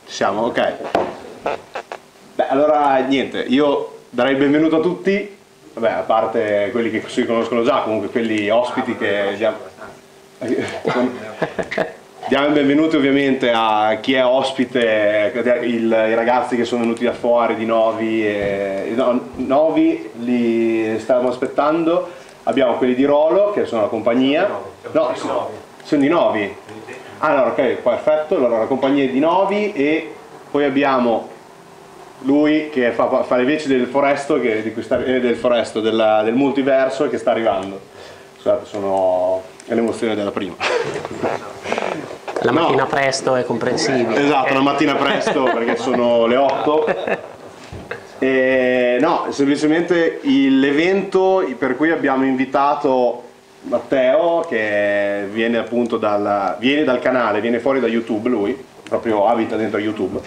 Siamo, ok. Beh, allora niente, io darei il benvenuto a tutti, vabbè, a parte quelli che si conoscono già, comunque quelli ospiti che diamo il benvenuto ovviamente a chi è ospite, i ragazzi che sono venuti da fuori di Novi, Novi li stavamo aspettando, abbiamo quelli di Rolo che sono la compagnia, no, sono di Novi. Allora, ok, perfetto, allora la compagnia è di Novi e poi abbiamo lui che fa le veci del Foresto, del multiverso che sta arrivando. Scusate, è l'emozione della prima. La mattina presto è comprensibile. Esatto, la mattina presto perché sono le 8. No, semplicemente l'evento per cui abbiamo invitato Matteo, che viene appunto dal canale, viene fuori da YouTube, lui proprio abita dentro YouTube.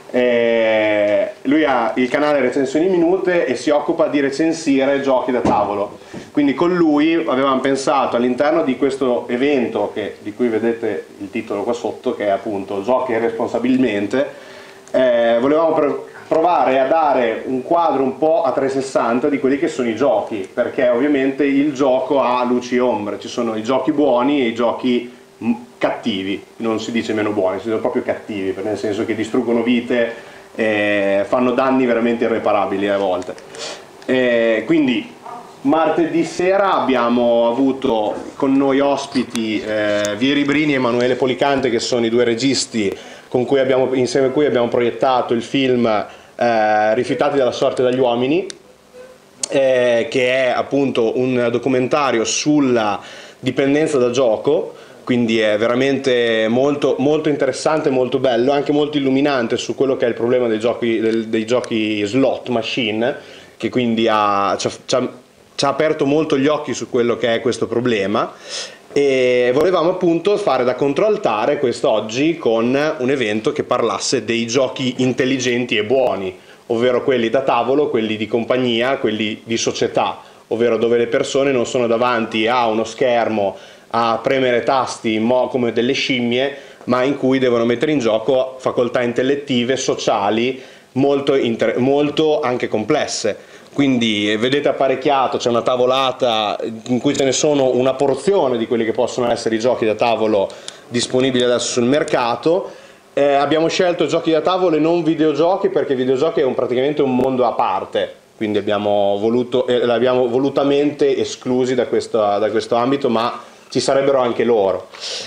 Lui ha il canale Recensioni Minute e si occupa di recensire giochi da tavolo. Quindi con lui avevamo pensato all'interno di questo evento di cui vedete il titolo qua sotto, che è appunto Giochi responsabilmente, volevamo provare a dare un quadro un po' a 360 di quelli che sono i giochi, perché ovviamente il gioco ha luci e ombre, ci sono i giochi buoni e i giochi cattivi, non si dice meno buoni, si dice proprio cattivi, nel senso che distruggono vite e fanno danni veramente irreparabili a volte. Quindi martedì sera abbiamo avuto con noi ospiti Vieri Brini e Emanuele Policante, che sono i due registi insieme a cui abbiamo proiettato il film Rifiutati dalla sorte dagli uomini, che è appunto un documentario sulla dipendenza da gioco, quindi è veramente molto, molto interessante, molto bello, anche molto illuminante su quello che è il problema dei giochi slot machine, che quindi ci ha aperto molto gli occhi su quello che è questo problema. E volevamo appunto fare da controaltare quest'oggi con un evento che parlasse dei giochi intelligenti e buoni, ovvero quelli da tavolo, quelli di compagnia, quelli di società, ovvero dove le persone non sono davanti a uno schermo a premere tasti come delle scimmie, ma in cui devono mettere in gioco facoltà intellettive, sociali, molto anche complesse. Quindi vedete apparecchiato, c'è una tavolata in cui ce ne sono una porzione di quelli che possono essere i giochi da tavolo disponibili adesso sul mercato. Abbiamo scelto giochi da tavolo e non videogiochi, perché i videogiochi è praticamente un mondo a parte, quindi l'abbiamo volutamente esclusi da questo ambito, ma ci sarebbero anche loro.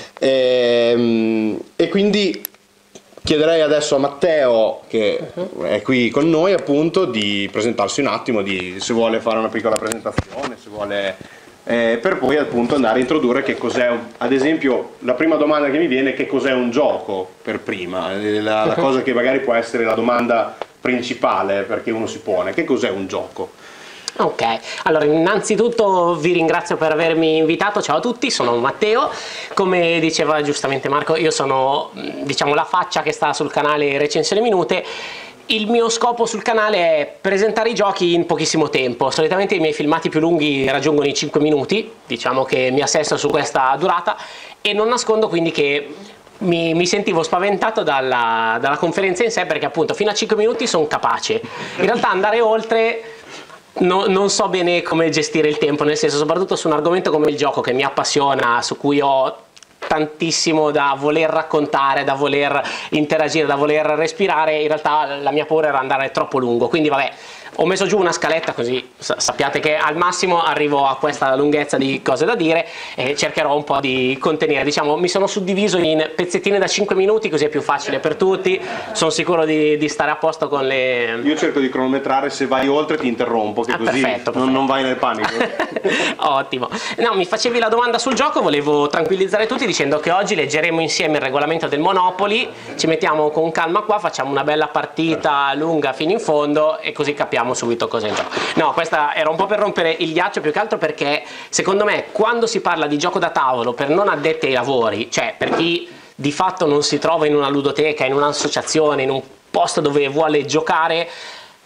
E quindi chiederei adesso a Matteo, che è qui con noi appunto, di presentarsi un attimo, se vuole fare una piccola presentazione, se vuole, per poi appunto andare a introdurre che cos'è, ad esempio la prima domanda che mi viene è che cos'è un gioco per prima, la cosa che magari può essere la domanda principale perché uno si pone, che cos'è un gioco? Ok, allora innanzitutto vi ringrazio per avermi invitato, ciao a tutti, sono Matteo, come diceva giustamente Marco, io sono diciamo la faccia che sta sul canale Recensioni Minute. Il mio scopo sul canale è presentare i giochi in pochissimo tempo, solitamente i miei filmati più lunghi raggiungono i 5 minuti, diciamo che mi assesto su questa durata, e non nascondo quindi che mi sentivo spaventato dalla conferenza in sé, perché appunto fino a 5 minuti sono capace, in realtà andare oltre non so bene come gestire il tempo, nel senso, soprattutto su un argomento come il gioco che mi appassiona, su cui ho tantissimo da voler raccontare, da voler interagire, da voler respirare, in realtà la mia paura era andare troppo lungo, quindi vabbè, ho messo giù una scaletta così sappiate che al massimo arrivo a questa lunghezza di cose da dire e cercherò un po' di contenere, diciamo mi sono suddiviso in pezzettine da 5 minuti così è più facile per tutti, sono sicuro di stare a posto con le... Io cerco di cronometrare, se vai oltre ti interrompo, che così perfetto. Non vai nel panico. Ottimo. No, mi facevi la domanda sul gioco, volevo tranquillizzare tutti dicendo che oggi leggeremo insieme il regolamento del Monopoly, ci mettiamo con calma qua, facciamo una bella partita lunga fino in fondo e così capiamo subito cosa è il gioco. No, questa era un po' per rompere il ghiaccio, più che altro perché secondo me quando si parla di gioco da tavolo per non addetti ai lavori, cioè per chi di fatto non si trova in una ludoteca, in un'associazione, in un posto dove vuole giocare,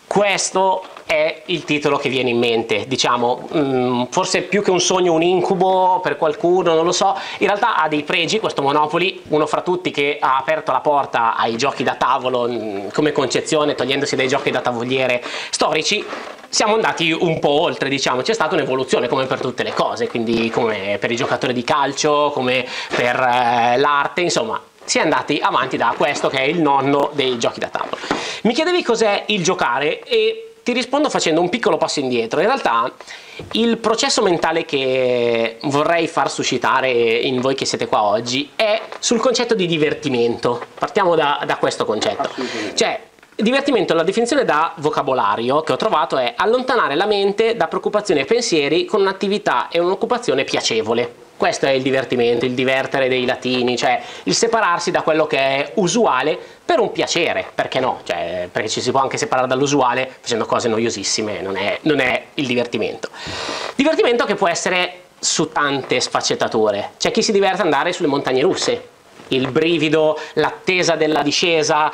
questo è il titolo che viene in mente, diciamo, forse più che un sogno, un incubo per qualcuno, non lo so. In realtà ha dei pregi questo Monopoly, uno fra tutti che ha aperto la porta ai giochi da tavolo come concezione, togliendosi dai giochi da tavoliere storici. Siamo andati un po' oltre, diciamo, c'è stata un'evoluzione come per tutte le cose, quindi come per i giocatori di calcio, come per l'arte, insomma. Si è andati avanti da questo che è il nonno dei giochi da tavolo. Mi chiedevi cos'è il giocare e ti rispondo facendo un piccolo passo indietro. In realtà il processo mentale che vorrei far suscitare in voi che siete qua oggi è sul concetto di divertimento. Partiamo da questo concetto. Cioè, divertimento, la definizione da vocabolario che ho trovato è allontanare la mente da preoccupazioni e pensieri con un'attività e un'occupazione piacevole. Questo è il divertimento, il divertere dei latini, cioè il separarsi da quello che è usuale per un piacere, perché no? Cioè, perché ci si può anche separare dall'usuale facendo cose noiosissime, non è il divertimento. Divertimento che può essere su tante sfaccettature. C'è chi si diverte ad andare sulle montagne russe, il brivido, l'attesa della discesa,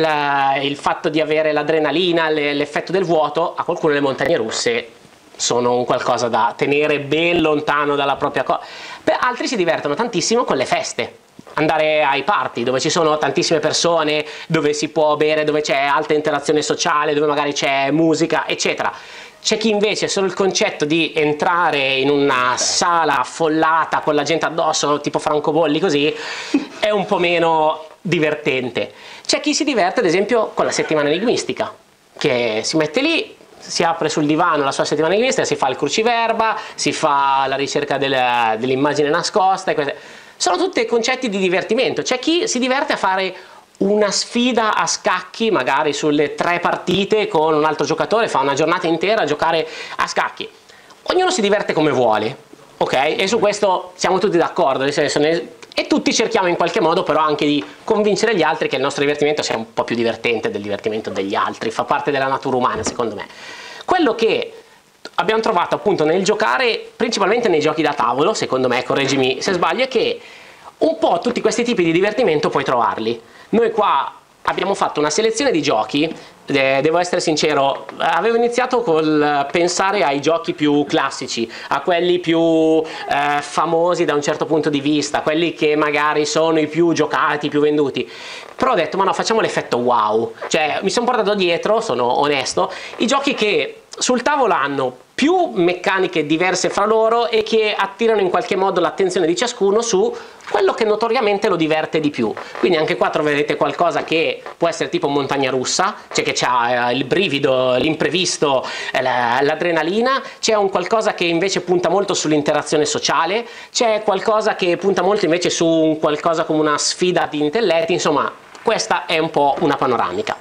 il fatto di avere l'adrenalina, l'effetto del vuoto. A qualcuno le montagne russe sono un qualcosa da tenere ben lontano dalla propria cosa. Per altri si divertono tantissimo con le feste, andare ai party dove ci sono tantissime persone, dove si può bere, dove c'è alta interazione sociale, dove magari c'è musica, eccetera. C'è chi invece solo il concetto di entrare in una sala affollata con la gente addosso, tipo francobolli così, è un po' meno divertente. C'è chi si diverte ad esempio con la settimana enigmistica, che si mette lì, si apre sul divano la sua settimana enigmistica, si fa il cruciverba, si fa la ricerca dell'immagine nascosta. Sono tutti concetti di divertimento. C'è chi si diverte a fare una sfida a scacchi, magari sulle 3 partite con un altro giocatore, fa una giornata intera a giocare a scacchi. Ognuno si diverte come vuole, ok? E su questo siamo tutti d'accordo, nel senso, e tutti cerchiamo in qualche modo però anche di convincere gli altri che il nostro divertimento sia un po' più divertente del divertimento degli altri, fa parte della natura umana secondo me. Quello che abbiamo trovato appunto nel giocare, principalmente nei giochi da tavolo, secondo me, correggimi se sbaglio, è che un po' tutti questi tipi di divertimento puoi trovarli. Noi qua abbiamo fatto una selezione di giochi, devo essere sincero, avevo iniziato col pensare ai giochi più classici, a quelli più famosi da un certo punto di vista, quelli che magari sono i più giocati, i più venduti, però ho detto ma no, facciamo l'effetto wow, cioè mi sono portato dietro, sono onesto, i giochi che sul tavolo hanno più meccaniche diverse fra loro e che attirano in qualche modo l'attenzione di ciascuno su quello che notoriamente lo diverte di più. Quindi anche qua troverete qualcosa che può essere tipo montagna russa, cioè che c'ha il brivido, l'imprevisto, l'adrenalina, c'è un qualcosa che invece punta molto sull'interazione sociale, c'è qualcosa che punta molto invece su un qualcosa come una sfida di intelletti, insomma questa è un po' una panoramica.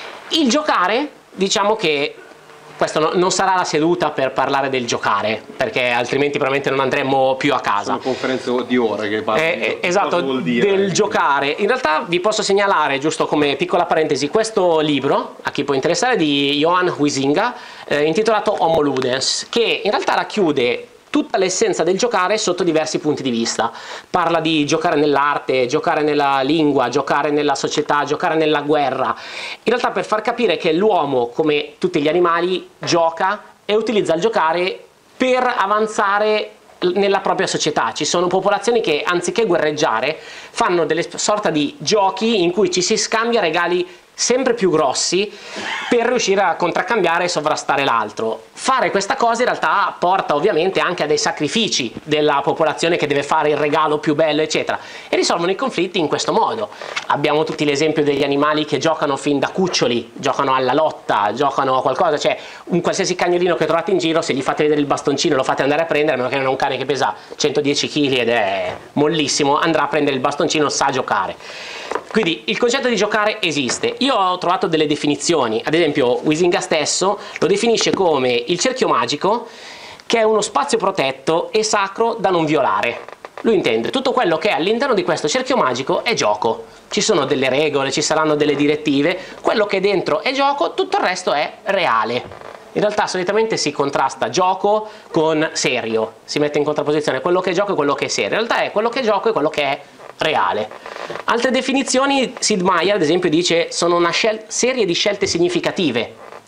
Il giocare, diciamo che questa non sarà la seduta per parlare del giocare, perché altrimenti probabilmente non andremmo più a casa. Sono conferenze di ore che parlano esatto, del giocare. In realtà vi posso segnalare, giusto come piccola parentesi, questo libro, a chi può interessare, di Johan Huizinga, intitolato Homo Ludens, che in realtà racchiude tutta l'essenza del giocare sotto diversi punti di vista. Parla di giocare nell'arte, giocare nella lingua, giocare nella società, giocare nella guerra. In realtà per far capire che l'uomo, come tutti gli animali, gioca e utilizza il giocare per avanzare nella propria società. Ci sono popolazioni che anziché guerreggiare fanno delle sorta di giochi in cui ci si scambia regali sempre più grossi per riuscire a contraccambiare e sovrastare l'altro. Fare questa cosa in realtà porta ovviamente anche a dei sacrifici della popolazione che deve fare il regalo più bello eccetera, e risolvono i conflitti in questo modo. Abbiamo tutti l'esempio degli animali che giocano fin da cuccioli, giocano alla lotta, giocano a qualcosa, cioè un qualsiasi cagnolino che trovate in giro, se gli fate vedere il bastoncino e lo fate andare a prendere, a meno che non è un cane che pesa 110 kg ed è mollissimo, andrà a prendere il bastoncino, sa giocare. Quindi il concetto di giocare esiste. Io ho trovato delle definizioni, ad esempio Huizinga stesso lo definisce come il cerchio magico, che è uno spazio protetto e sacro da non violare. Lui intende tutto quello che è all'interno di questo cerchio magico è gioco. Ci sono delle regole, ci saranno delle direttive, quello che è dentro è gioco, tutto il resto è reale. In realtà solitamente si contrasta gioco con serio, si mette in contrapposizione quello che è gioco e quello che è serio. In realtà è quello che è gioco e quello che è reale. Altre definizioni, Sid Meier ad esempio dice sono una serie di scelte significative.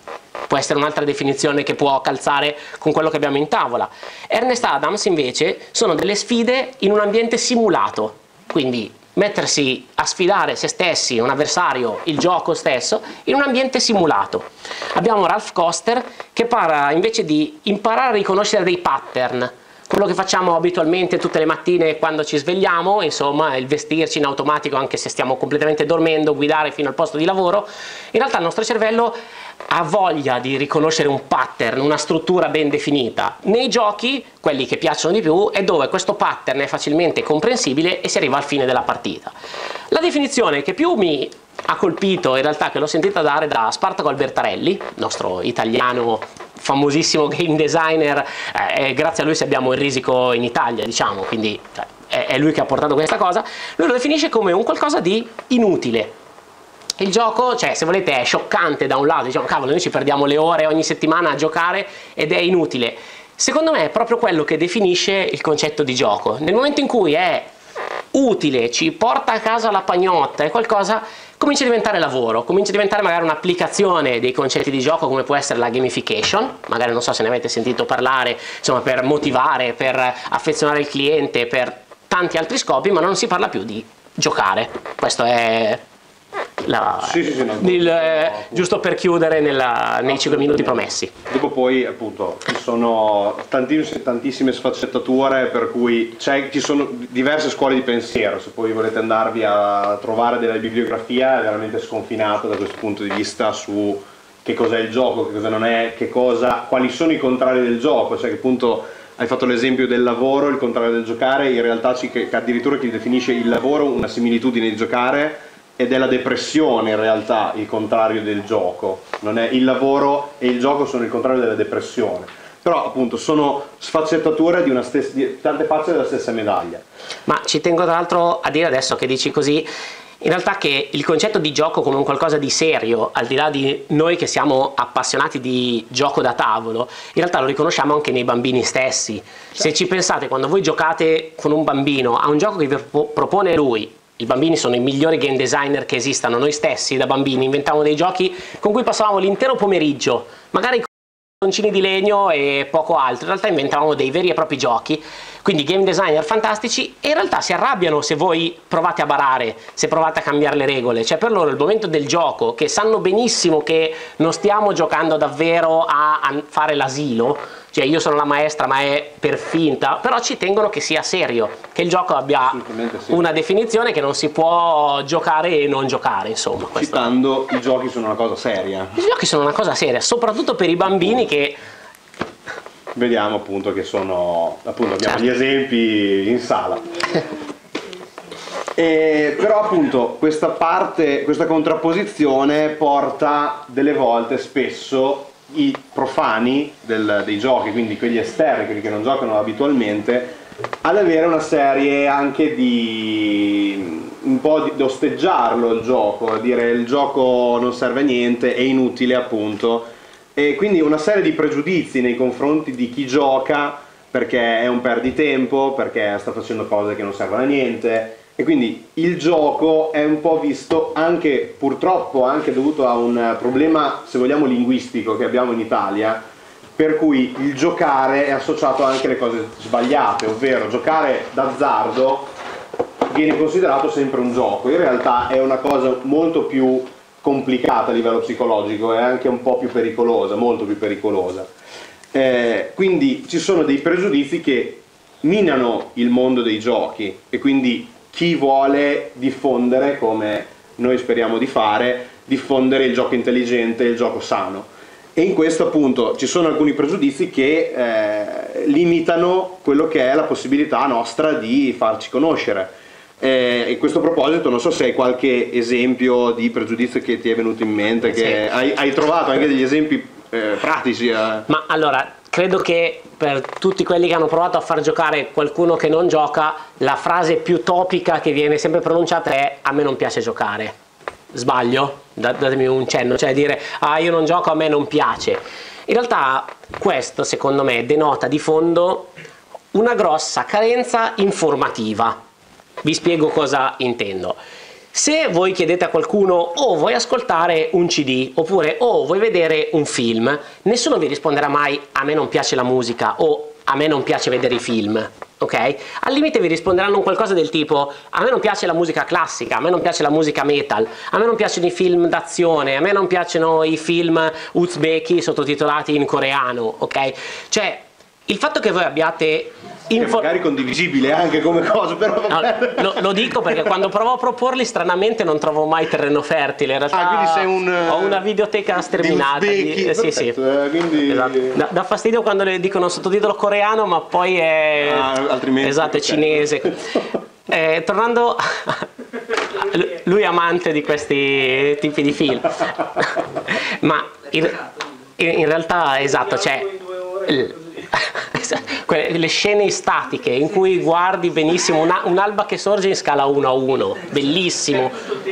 può essere un'altra definizione che può calzare con quello che abbiamo in tavola. Ernest Adams invece sono delle sfide in un ambiente simulato, quindi mettersi a sfidare se stessi, un avversario, il gioco stesso, in un ambiente simulato. Abbiamo Ralph Koster che parla invece di imparare a riconoscere dei pattern, quello che facciamo abitualmente tutte le mattine quando ci svegliamo, insomma il vestirci in automatico anche se stiamo completamente dormendo, guidare fino al posto di lavoro. In realtà il nostro cervello ha voglia di riconoscere un pattern, una struttura ben definita. Nei giochi, quelli che piacciono di più, è dove questo pattern è facilmente comprensibile e si arriva al fine della partita. La definizione che più mi ha colpito, in realtà, che l'ho sentita dare da Spartaco Albertarelli, nostro italiano famosissimo game designer, grazie a lui se abbiamo il risico in Italia, diciamo, quindi è lui che ha portato questa cosa. Lui lo definisce come un qualcosa di inutile. Il gioco, cioè, se volete, è scioccante da un lato, diciamo, cavolo, noi ci perdiamo le ore ogni settimana a giocare ed è inutile. Secondo me è proprio quello che definisce il concetto di gioco. Nel momento in cui è utile, ci porta a casa la pagnotta, è qualcosa, comincia a diventare lavoro, comincia a diventare magari un'applicazione dei concetti di gioco come può essere la gamification, magari non so se ne avete sentito parlare, insomma, per motivare, per affezionare il cliente, per tanti altri scopi, ma non si parla più di giocare. Questo è giusto per chiudere nei 5 minuti promessi. Dopo poi appunto ci sono tantissime sfaccettature, per cui ci sono diverse scuole di pensiero. Se poi volete andarvi a trovare della bibliografia è veramente sconfinata da questo punto di vista su che cos'è il gioco, che cosa non è, quali sono i contrari del gioco, cioè che appunto hai fatto l'esempio del lavoro, il contrario del giocare, in realtà addirittura chi definisce il lavoro una similitudine di giocare, ed è la depressione in realtà il contrario del gioco. Non è il lavoro e il gioco sono il contrario della depressione, però appunto sono sfaccettature di tante facce della stessa medaglia. Ma ci tengo tra l'altro a dire, adesso che dici così, in realtà, che il concetto di gioco come un qualcosa di serio, al di là di noi che siamo appassionati di gioco da tavolo, in realtà lo riconosciamo anche nei bambini stessi. Se ci pensate, quando voi giocate con un bambino a un gioco che vi propone lui, i bambini sono i migliori game designer che esistano. Noi stessi da bambini inventavamo dei giochi con cui passavamo l'intero pomeriggio, magari con concini di legno e poco altro. In realtà inventavamo dei veri e propri giochi, quindi game designer fantastici, e in realtà si arrabbiano se voi provate a barare, se provate a cambiare le regole. Cioè, per loro il momento del gioco, che sanno benissimo che non stiamo giocando davvero a fare l'asilo, cioè io sono la maestra ma è per finta, però ci tengono che sia serio, che il gioco abbia una definizione, che non si può giocare e non giocare, insomma. Citando, i giochi sono una cosa seria. I giochi sono una cosa seria, soprattutto per i bambini che... Vediamo appunto che sono, appunto abbiamo gli esempi in sala. Però appunto questa contrapposizione porta delle volte spesso i profani dei giochi, quindi quegli esterni, quelli che non giocano abitualmente, ad avere una serie anche di un po' di osteggiarlo il gioco, dire il gioco non serve a niente, è inutile appunto, e quindi una serie di pregiudizi nei confronti di chi gioca perché è un perditempo, perché sta facendo cose che non servono a niente. E quindi il gioco è un po' visto anche, purtroppo, anche dovuto a un problema, se vogliamo, linguistico che abbiamo in Italia, per cui il giocare è associato anche alle cose sbagliate, ovvero giocare d'azzardo viene considerato sempre un gioco. In realtà è una cosa molto più complicata a livello psicologico, è anche un po' più pericolosa, molto più pericolosa. Quindi ci sono dei pregiudizi che minano il mondo dei giochi, e quindi chi vuole diffondere, come noi speriamo di fare, diffondere il gioco intelligente, il gioco sano. E in questo appunto ci sono alcuni pregiudizi che limitano quello che è la possibilità nostra di farci conoscere. E a questo proposito non so se hai qualche esempio di pregiudizio che ti è venuto in mente, che sì, hai trovato anche degli esempi pratici. Ma allora, credo che per tutti quelli che hanno provato a far giocare qualcuno che non gioca, la frase più topica che viene sempre pronunciata è: a me non piace giocare. Sbaglio? Datemi un cenno, cioè dire io non gioco, a me non piace. In realtà questo, secondo me, denota di fondo una grossa carenza informativa. Vi spiego cosa intendo. Se voi chiedete a qualcuno o vuoi ascoltare un CD oppure o vuoi vedere un film, nessuno vi risponderà mai a me non piace la musica o a me non piace vedere i film, ok? Al limite vi risponderanno un qualcosa del tipo a me non piace la musica classica, a me non piace la musica metal, a me non piacciono i film d'azione, a me non piacciono i film uzbeki sottotitolati in coreano, ok? Cioè, il fatto che voi abbiate magari condivisibile anche come cosa, però no, lo dico perché quando provo a proporli stranamente non trovo mai terreno fertile. In realtà quindi sei ho una videoteca sterminata sì, sì. Quindi... esatto. Dà fastidio quando le dicono sottotitolo coreano ma poi è altrimenti esatto, è cinese. Tornando lui è amante di questi tipi di film ma in realtà esatto, cioè le scene statiche in cui guardi benissimo un'alba che sorge in scala 1:1, bellissimo,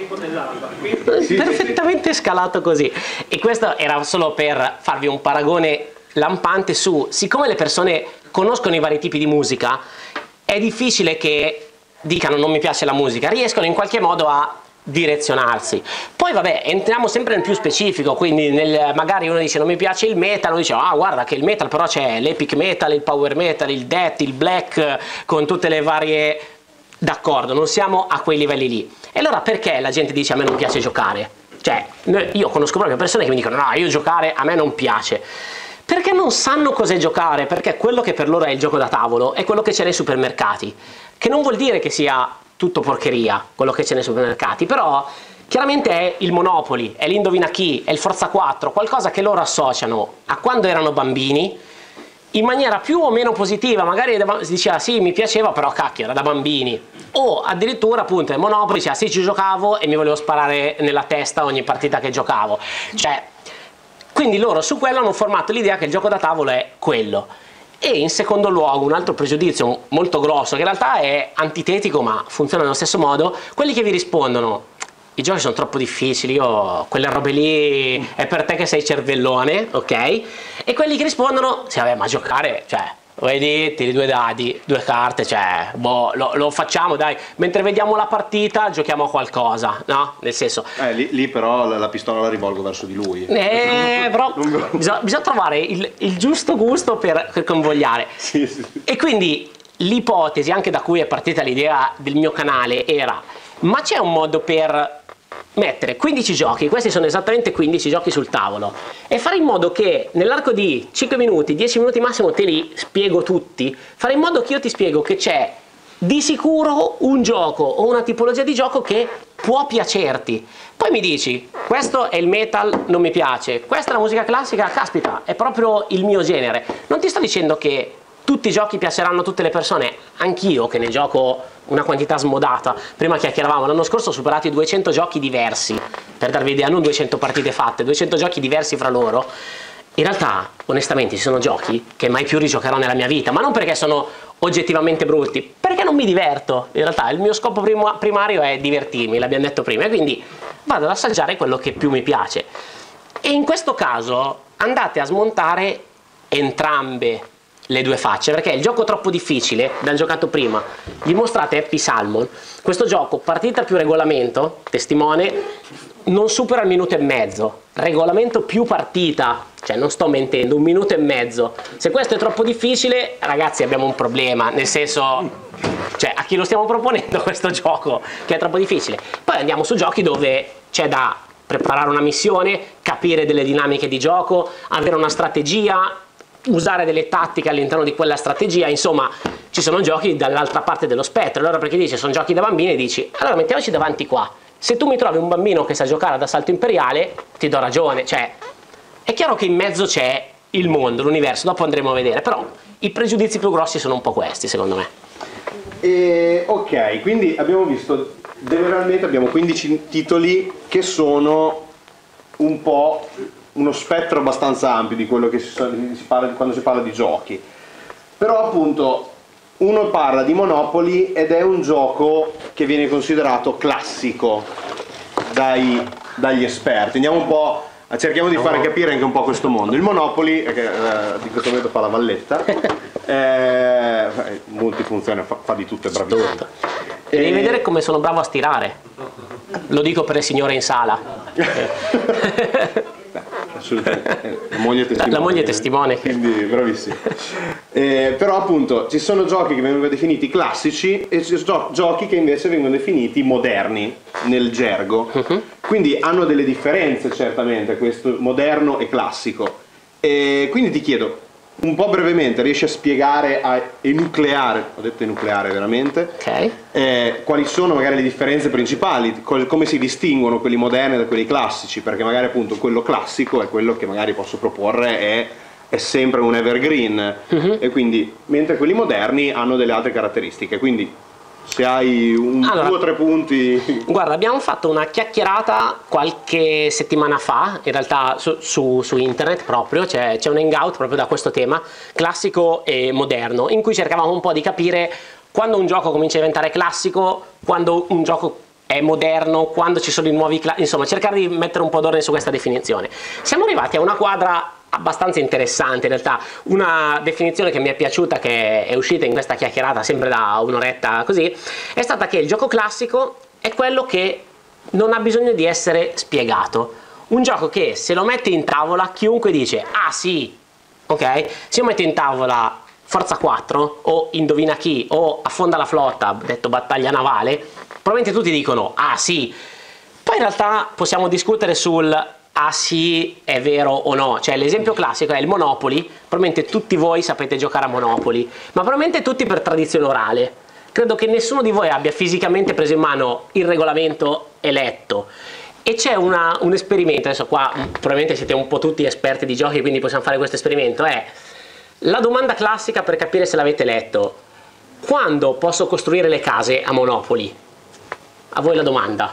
perfettamente scalato così. E questo era solo per farvi un paragone lampante su, siccome le persone conoscono i vari tipi di musica, è difficile che dicano non mi piace la musica, riescono in qualche modo a direzionarsi. Poi vabbè, entriamo sempre nel più specifico, quindi magari uno dice non mi piace il metal, uno dice ah guarda che il metal però c'è l'epic metal, il power metal, il death, il black, con tutte le varie... D'accordo, non siamo a quei livelli lì. E allora perché la gente dice a me non piace giocare? Cioè, io conosco proprio persone che mi dicono no, io giocare a me non piace. Perché non sanno cos'è giocare, perché quello che per loro è il gioco da tavolo è quello che c'è nei supermercati, che non vuol dire che sia tutto porcheria quello che c'è nei supermercati, però chiaramente è il Monopoly, è l'Indovina chi, è il Forza 4, qualcosa che loro associano a quando erano bambini in maniera più o meno positiva, magari si diceva sì mi piaceva però cacchio era da bambini, o addirittura appunto il Monopoly diceva sì ci giocavo e mi volevo sparare nella testa ogni partita che giocavo, cioè quindi loro su quello hanno formato l'idea che il gioco da tavolo è quello. E in secondo luogo un altro pregiudizio molto grosso, che in realtà è antitetico ma funziona nello stesso modo, quelli che vi rispondono i giochi sono troppo difficili, io quelle robe lì è per te che sei cervellone, ok? E quelli che rispondono sì vabbè ma giocare, cioè vedi, tiri 2 dadi, 2 carte, cioè boh, lo facciamo dai, mentre vediamo la partita giochiamo a qualcosa, no? Nel senso lì però la pistola la rivolgo verso di lui, però bisogna trovare il giusto gusto per convogliare. sì. E quindi l'ipotesi anche da cui è partita l'idea del mio canale era ma c'è un modo per mettere 15 giochi, questi sono esattamente 15 giochi sul tavolo, e fare in modo che nell'arco di 5 minuti, 10 minuti massimo te li spiego tutti, fare in modo che io ti spiego che c'è di sicuro un gioco o una tipologia di gioco che può piacerti. Poi mi dici questo è il metal, non mi piace, questa è la musica classica, caspita è proprio il mio genere. Non ti sto dicendo che tutti i giochi piaceranno a tutte le persone, anch'io che ne gioco una quantità smodata. Prima chiacchieravamo, l'anno scorso ho superato i 200 giochi diversi, per darvi idea, non 200 partite fatte, 200 giochi diversi fra loro. In realtà, onestamente, ci sono giochi che mai più rigiocherò nella mia vita, ma non perché sono oggettivamente brutti, perché non mi diverto. In realtà il mio scopo primario è divertirmi, l'abbiamo detto prima, e quindi vado ad assaggiare quello che più mi piace. E in questo caso andate a smontare entrambe le due facce, perché il gioco troppo difficile, l'abbiamo giocato prima, gli mostrate Happy Salmon, questo gioco partita più regolamento, testimone, non supera il minuto e mezzo, regolamento più partita, cioè non sto mentendo, 1 minuto e mezzo. Se questo è troppo difficile, ragazzi abbiamo un problema, nel senso, cioè a chi lo stiamo proponendo questo gioco che è troppo difficile? Poi andiamo su giochi dove c'è da preparare una missione, capire delle dinamiche di gioco, avere una strategia, usare delle tattiche all'interno di quella strategia, insomma ci sono giochi dall'altra parte dello spettro. Allora perché dice sono giochi da bambini, dici allora mettiamoci davanti qua, se tu mi trovi un bambino che sa giocare ad Assalto Imperiale ti do ragione, cioè è chiaro che in mezzo c'è il mondo, l'universo, dopo andremo a vedere, però i pregiudizi più grossi sono un po' questi secondo me. Ok, quindi abbiamo visto generalmente abbiamo 15 titoli che sono un po' uno spettro abbastanza ampio di quello che si parla quando si parla di giochi, però appunto uno parla di Monopoly ed è un gioco che viene considerato classico dagli esperti. Andiamo un po', cerchiamo di fare capire anche un po' questo mondo. Il Monopoly, che di questo momento fa la valletta, multifunzione, fa di tutto, è bravissimo. Devi vedere come sono bravo a stirare. Lo dico per le signore in sala. Assolutamente, la moglie è testimone, quindi bravissimo. Però appunto ci sono giochi che vengono definiti classici e ci sono giochi che invece vengono definiti moderni nel gergo, quindi hanno delle differenze certamente questo moderno e classico, e quindi ti chiedo un po' brevemente, riesci a spiegare, a enucleare, ho detto enucleare veramente, quali sono magari le differenze principali, come si distinguono quelli moderni da quelli classici, perché magari appunto quello classico è quello che magari posso proporre, è sempre un evergreen, e quindi mentre quelli moderni hanno delle altre caratteristiche, quindi se hai allora, 2 o 3 punti. Guarda, abbiamo fatto una chiacchierata qualche settimana fa, in realtà su internet proprio, c'è un hangout proprio da questo tema, classico e moderno, in cui cercavamo un po' di capire quando un gioco comincia a diventare classico, quando un gioco è moderno, quando ci sono i nuovi insomma cercare di mettere un po' d'ordine su questa definizione. Siamo arrivati a una quadra abbastanza interessante in realtà. Una definizione che mi è piaciuta, che è uscita in questa chiacchierata sempre da un'oretta così, è stata che il gioco classico è quello che non ha bisogno di essere spiegato, un gioco che se lo metti in tavola chiunque dice ah sì, ok, se io metto in tavola Forza 4 o Indovina chi o Affonda la flotta, detto battaglia navale, probabilmente tutti dicono ah sì. Poi in realtà possiamo discutere sul ah sì, è vero o no, cioè l'esempio classico è il Monopoly, probabilmente tutti voi sapete giocare a Monopoly, ma probabilmente tutti per tradizione orale. Credo che nessuno di voi abbia fisicamente preso in mano il regolamento e letto. E c'è un esperimento, adesso qua probabilmente siete un po' tutti esperti di giochi, quindi possiamo fare questo esperimento, è la domanda classica per capire se l'avete letto: quando posso costruire le case a Monopoly? A voi la domanda.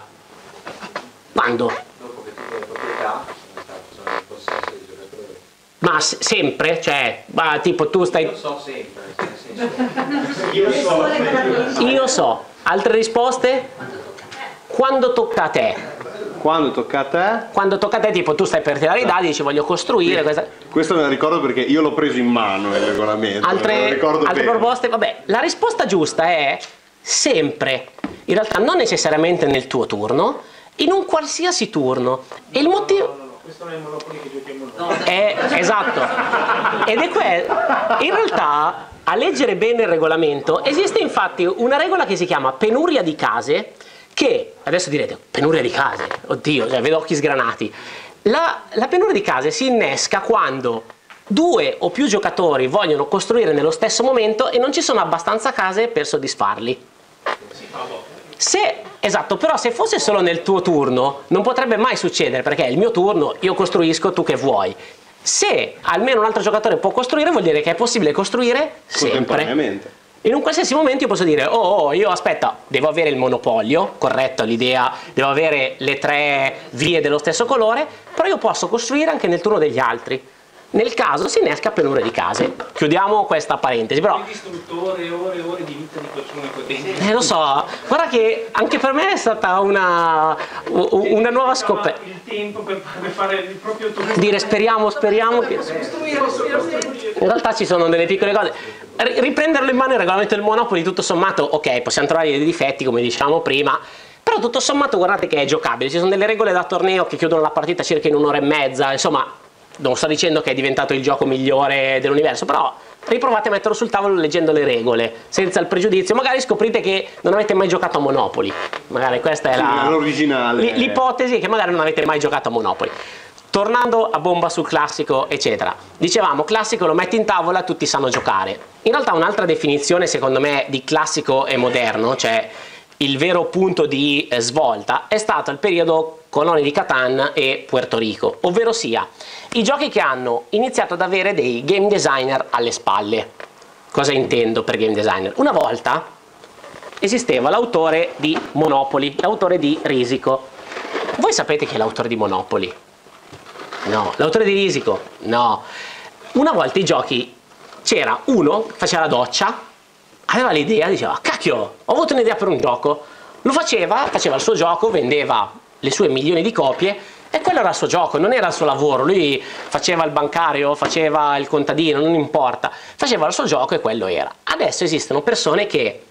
Quando? Dopo che tu hai proprietà, sono in possesso di giocatori. Ma sempre? Cioè, tipo tu stai... Io so sempre, nel senso. Io so. Altre risposte? Quando tocca a te. Quando tocca a te? Quando tocca a te, tipo tu stai per tirare i dadi, dici voglio costruire questa... Questo me lo ricordo perché io l'ho preso in mano il regolamento. Altre proposte? Vabbè, la risposta giusta è sempre. In realtà non necessariamente nel tuo turno, in un qualsiasi turno. E il motivo... No, questo non è il Monopoly che giochiamo noi. Esatto. Ed è in realtà, a leggere bene il regolamento, esiste infatti una regola che si chiama penuria di case, che, adesso direte, penuria di case, oddio, cioè, vedo occhi sgranati. La penuria di case si innesca quando 2 o più giocatori vogliono costruire nello stesso momento e non ci sono abbastanza case per soddisfarli. Esatto, però se fosse solo nel tuo turno non potrebbe mai succedere, perché è il mio turno, io costruisco, tu che vuoi. Se almeno un altro giocatore può costruire, vuol dire che è possibile costruire sempre. In un qualsiasi momento io posso dire oh, io aspetta, devo avere il monopolio, corretto l'idea, devo avere le 3 vie dello stesso colore, però io posso costruire anche nel turno degli altri. Nel caso si innesca penuria di case. Chiudiamo questa parentesi, però... Ore e ore di vita di qualcuno qua dentro. Lo so, guarda che anche per me è stata una nuova scoperta. Il tempo per fare il proprio turno. Dire speriamo che... In realtà ci sono delle piccole cose. Riprenderlo in mano il regolamento del Monopoly, tutto sommato, ok, possiamo trovare dei difetti come dicevamo prima, però tutto sommato guardate che è giocabile. Ci sono delle regole da torneo che chiudono la partita circa in 1 ora e mezza, insomma... Non sto dicendo che è diventato il gioco migliore dell'universo, però riprovate a metterlo sul tavolo leggendo le regole, senza il pregiudizio. Magari scoprite che non avete mai giocato a Monopoly. Magari questa è l'originale. L'ipotesi è che magari non avete mai giocato a Monopoly. Tornando a bomba sul classico, eccetera. Dicevamo, classico lo metti in tavola, tutti sanno giocare. In realtà un'altra definizione, secondo me, di classico e moderno, cioè il vero punto di svolta, è stato il periodo Colonie di Catan e Puerto Rico, ovvero sia i giochi che hanno iniziato ad avere dei game designer alle spalle. Cosa intendo per game designer? Una volta esisteva l'autore di Monopoly, l'autore di Risico. Voi sapete chi è l'autore di Monopoly? No. L'autore di Risico? No. Una volta i giochi, c'era uno che faceva la doccia, aveva l'idea, diceva cacchio, ho avuto un'idea per un gioco, lo faceva il suo gioco, vendeva le sue milioni di copie e quello era il suo gioco, non era il suo lavoro. Lui faceva il bancario, faceva il contadino, non importa, faceva il suo gioco e quello era. Adesso esistono persone che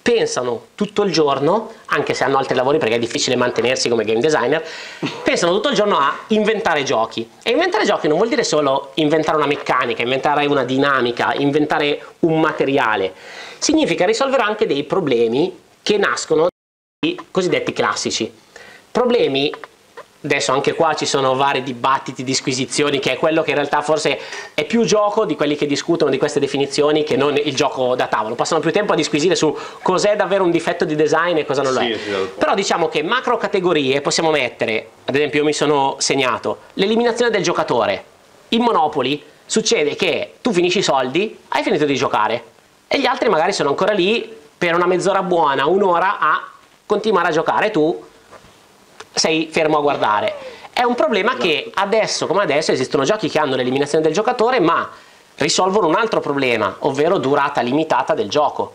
pensano tutto il giorno, anche se hanno altri lavori perché è difficile mantenersi come game designer, pensano tutto il giorno a inventare giochi. E inventare giochi non vuol dire solo inventare una meccanica, inventare una dinamica, inventare un materiale. Significa risolvere anche dei problemi che nascono dai cosiddetti classici. Problemi, adesso anche qua ci sono vari dibattiti, disquisizioni, che è quello che in realtà forse è più gioco di quelli che discutono di queste definizioni che non il gioco da tavolo. Passano più tempo a disquisire su cos'è davvero un difetto di design e cosa non lo è. Però diciamo che macro categorie possiamo mettere, ad esempio io mi sono segnato, l'eliminazione del giocatore. In Monopoly succede che tu finisci i soldi, hai finito di giocare e gli altri magari sono ancora lì per una mezz'ora buona, un'ora a continuare a giocare, tu sei fermo a guardare. È un problema che adesso come adesso esistono giochi che hanno l'eliminazione del giocatore ma risolvono un altro problema, ovvero durata limitata del gioco.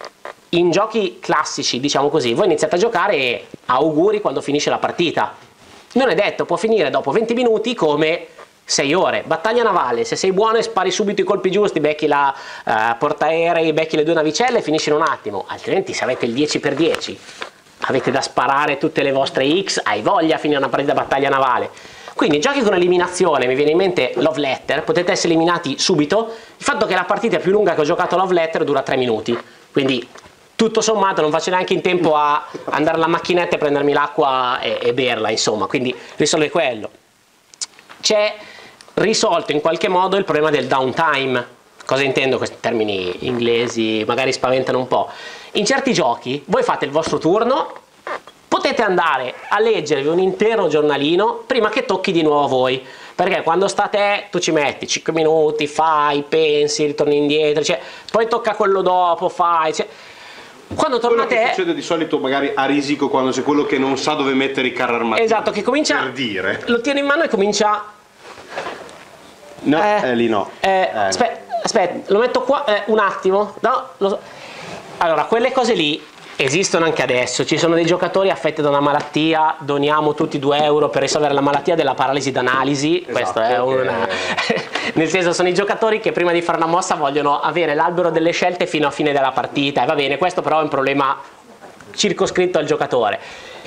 In giochi classici, diciamo così, voi iniziate a giocare e auguri quando finisce la partita. Non è detto, può finire dopo 20 minuti come 6 ore. Battaglia navale, se sei buono e spari subito i colpi giusti, becchi la portaerei, becchi le 2 navicelle e finisce in un attimo. Altrimenti se avete il 10x10 avete da sparare tutte le vostre X, hai voglia a finire una partita battaglia navale. Quindi giochi con eliminazione, mi viene in mente Love Letter, potete essere eliminati subito. Il fatto che la partita più lunga che ho giocato a Love Letter dura 3 minuti, quindi tutto sommato non faccio neanche in tempo a andare alla macchinetta e prendermi l'acqua e berla, insomma, quindi risolve quello. C'è risolto in qualche modo il problema del downtime. Cosa intendo? Questi termini inglesi magari spaventano un po'. In certi giochi voi fate il vostro turno, potete andare a leggervi un intero giornalino prima che tocchi di nuovo a voi, perché quando sta a te tu ci metti 5 minuti, fai, pensi, ritorni indietro, cioè, poi tocca quello dopo, fai, cioè, quando torna a te... Che succede di solito magari a risico quando c'è quello che non sa dove mettere i carri armati. Esatto, che comincia... Per dire. Lo tiene in mano e comincia... No, lì no. Aspetta, lo metto qua un attimo. No, allora, quelle cose lì esistono anche adesso. Ci sono dei giocatori affetti da una malattia, doniamo tutti 2 euro per risolvere la malattia della paralisi d'analisi. Esatto, questo è una... nel senso, sono i giocatori che prima di fare una mossa vogliono avere l'albero delle scelte fino a fine della partita. E va bene, questo però è un problema circoscritto al giocatore.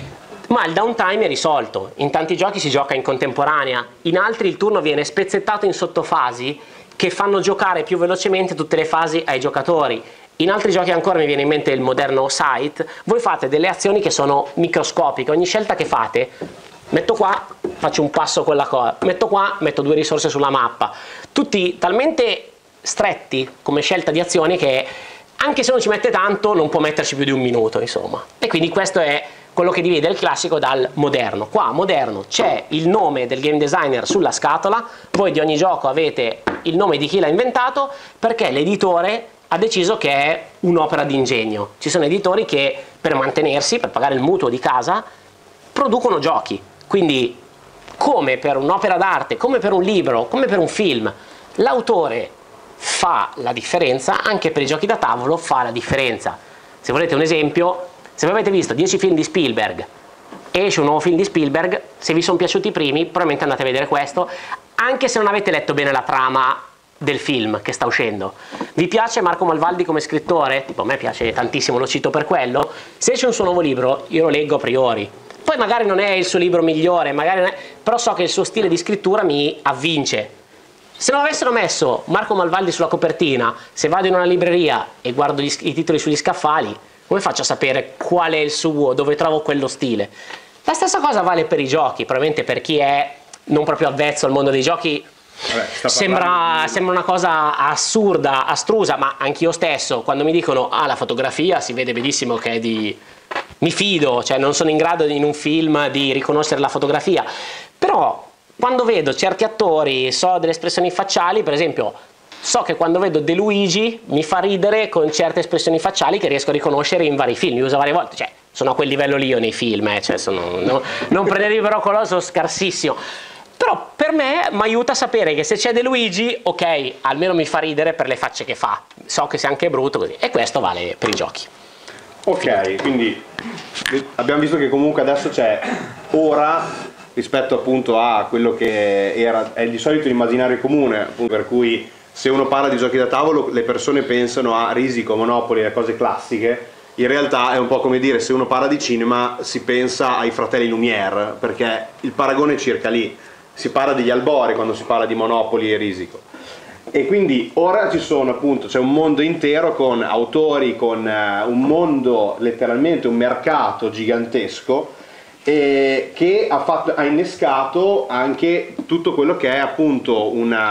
Ma il downtime è risolto. In tanti giochi si gioca in contemporanea, in altri il turno viene spezzettato in sottofasi che fanno giocare più velocemente tutte le fasi ai giocatori. In altri giochi ancora, mi viene in mente il moderno Sight, voi fate delle azioni che sono microscopiche. Ogni scelta che fate, metto qua, faccio un passo con la cosa, metto qua, metto 2 risorse sulla mappa. Tutti talmente stretti come scelta di azioni che anche se non ci mette tanto non può metterci più di 1 minuto, insomma. E quindi questo è quello che divide il classico dal moderno. Qua moderno c'è il nome del game designer sulla scatola, voi di ogni gioco avete il nome di chi l'ha inventato, perché l'editore ha deciso che è un'opera d'ingegno. Ci sono editori che per mantenersi, per pagare il mutuo di casa, producono giochi. Quindi come per un'opera d'arte, come per un libro, come per un film, l'autore fa la differenza, anche per i giochi da tavolo fa la differenza. Se volete un esempio, se voi avete visto 10 film di Spielberg, esce un nuovo film di Spielberg, se vi sono piaciuti i primi, probabilmente andate a vedere questo, anche se non avete letto bene la trama del film che sta uscendo. Vi piace Marco Malvaldi come scrittore? Tipo a me piace tantissimo, lo cito per quello. Se esce un suo nuovo libro, io lo leggo a priori. Poi magari non è il suo libro migliore, magari non è, però so che il suo stile di scrittura mi avvince. Se non avessero messo Marco Malvaldi sulla copertina, se vado in una libreria e guardo i titoli sugli scaffali, come faccio a sapere qual è il suo, dove trovo quello stile? La stessa cosa vale per i giochi, probabilmente per chi è non proprio avvezzo al mondo dei giochi. Sembra una cosa assurda, astrusa, ma anch'io stesso, quando mi dicono la fotografia si vede benissimo che è di... mi fido, cioè non sono in grado in un film di riconoscere la fotografia, però quando vedo certi attori, so delle espressioni facciali, per esempio so che quando vedo De Luigi mi fa ridere con certe espressioni facciali che riesco a riconoscere in vari film, li uso varie volte, cioè sono a quel livello lì io nei film, cioè non prendetevi però con sono scarsissimo. Però per me mi aiuta a sapere che se c'è De Luigi, ok, almeno mi fa ridere per le facce che fa, so che sia anche brutto così, e questo vale per i giochi. Ok, quindi abbiamo visto che comunque adesso c'è ora, rispetto appunto a quello che è di solito l'immaginario comune, appunto, per cui se uno parla di giochi da tavolo le persone pensano a Risico, Monopoli, le cose classiche. in realtà è un po' come dire, se uno parla di cinema si pensa ai fratelli Lumière, perché il paragone è circa lì, si parla degli albori quando si parla di Monopoli e Risico. E quindi ora ci sono appunto, c'è un mondo intero con autori, con un mondo, letteralmente un mercato gigantesco, che ha innescato anche tutto quello che è appunto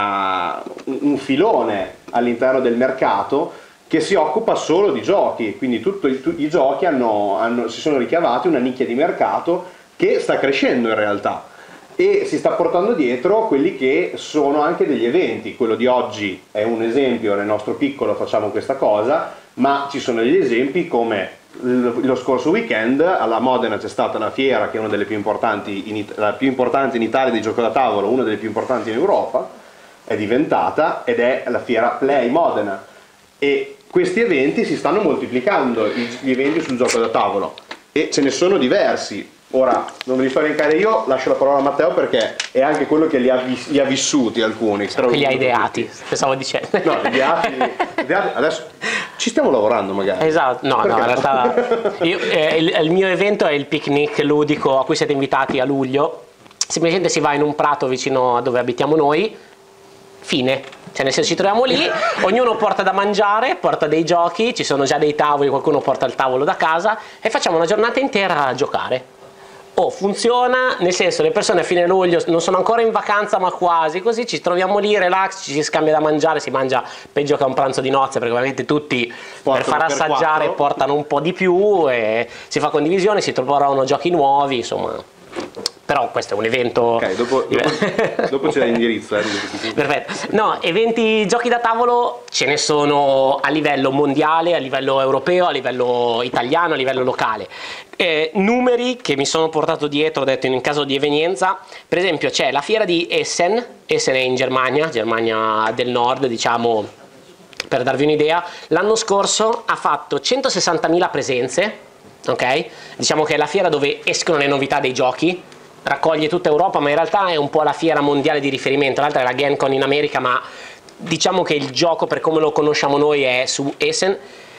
un filone all'interno del mercato che si occupa solo di giochi, quindi i giochi si sono ricavati una nicchia di mercato che sta crescendo in realtà e si sta portando dietro quelli che sono anche degli eventi. Quello di oggi è un esempio, nel nostro piccolo facciamo questa cosa, ma ci sono degli esempi come lo scorso weekend alla Modena c'è stata la fiera che è una delle più importanti la più importante in Italia di gioco da tavolo, una delle più importanti in Europa, è diventata, ed è la fiera Play Modena, e questi eventi si stanno moltiplicando, gli eventi sul gioco da tavolo, e ce ne sono diversi. Ora non ve li sto a elencare io, lascio la parola a Matteo perché è anche quello che li ha vissuti alcuni. Che li ha ideati, pensavo dicendo. No, ideati, adesso ci stiamo lavorando magari. Esatto, no, in realtà il mio evento è il picnic ludico a cui siete invitati a luglio. Semplicemente si va in un prato vicino a dove abitiamo noi, fine. Cioè nel senso ci troviamo lì, ognuno porta da mangiare, porta dei giochi, ci sono già dei tavoli, qualcuno porta il tavolo da casa e facciamo una giornata intera a giocare. Funziona, nel senso le persone a fine luglio non sono ancora in vacanza ma quasi, così ci troviamo lì, relax, ci si scambia da mangiare, si mangia peggio che a un pranzo di nozze perché ovviamente tutti per far assaggiare portano un po' di più e si fa condivisione, si trovano giochi nuovi, insomma. Però questo è un evento. Ok, dopo c'è l'indirizzo. Perfetto. No, eventi giochi da tavolo ce ne sono a livello mondiale, a livello europeo, a livello italiano, a livello locale. Numeri che mi sono portato dietro, ho detto in caso di evenienza, per esempio c'è la fiera di Essen è in Germania del Nord, diciamo, per darvi un'idea. L'anno scorso ha fatto 160.000 presenze, ok? Diciamo che è la fiera dove escono le novità dei giochi, raccoglie tutta Europa, ma in realtà è un po' la fiera mondiale di riferimento. L'altra è la Gamescom in America, ma diciamo che il gioco per come lo conosciamo noi è su Essen.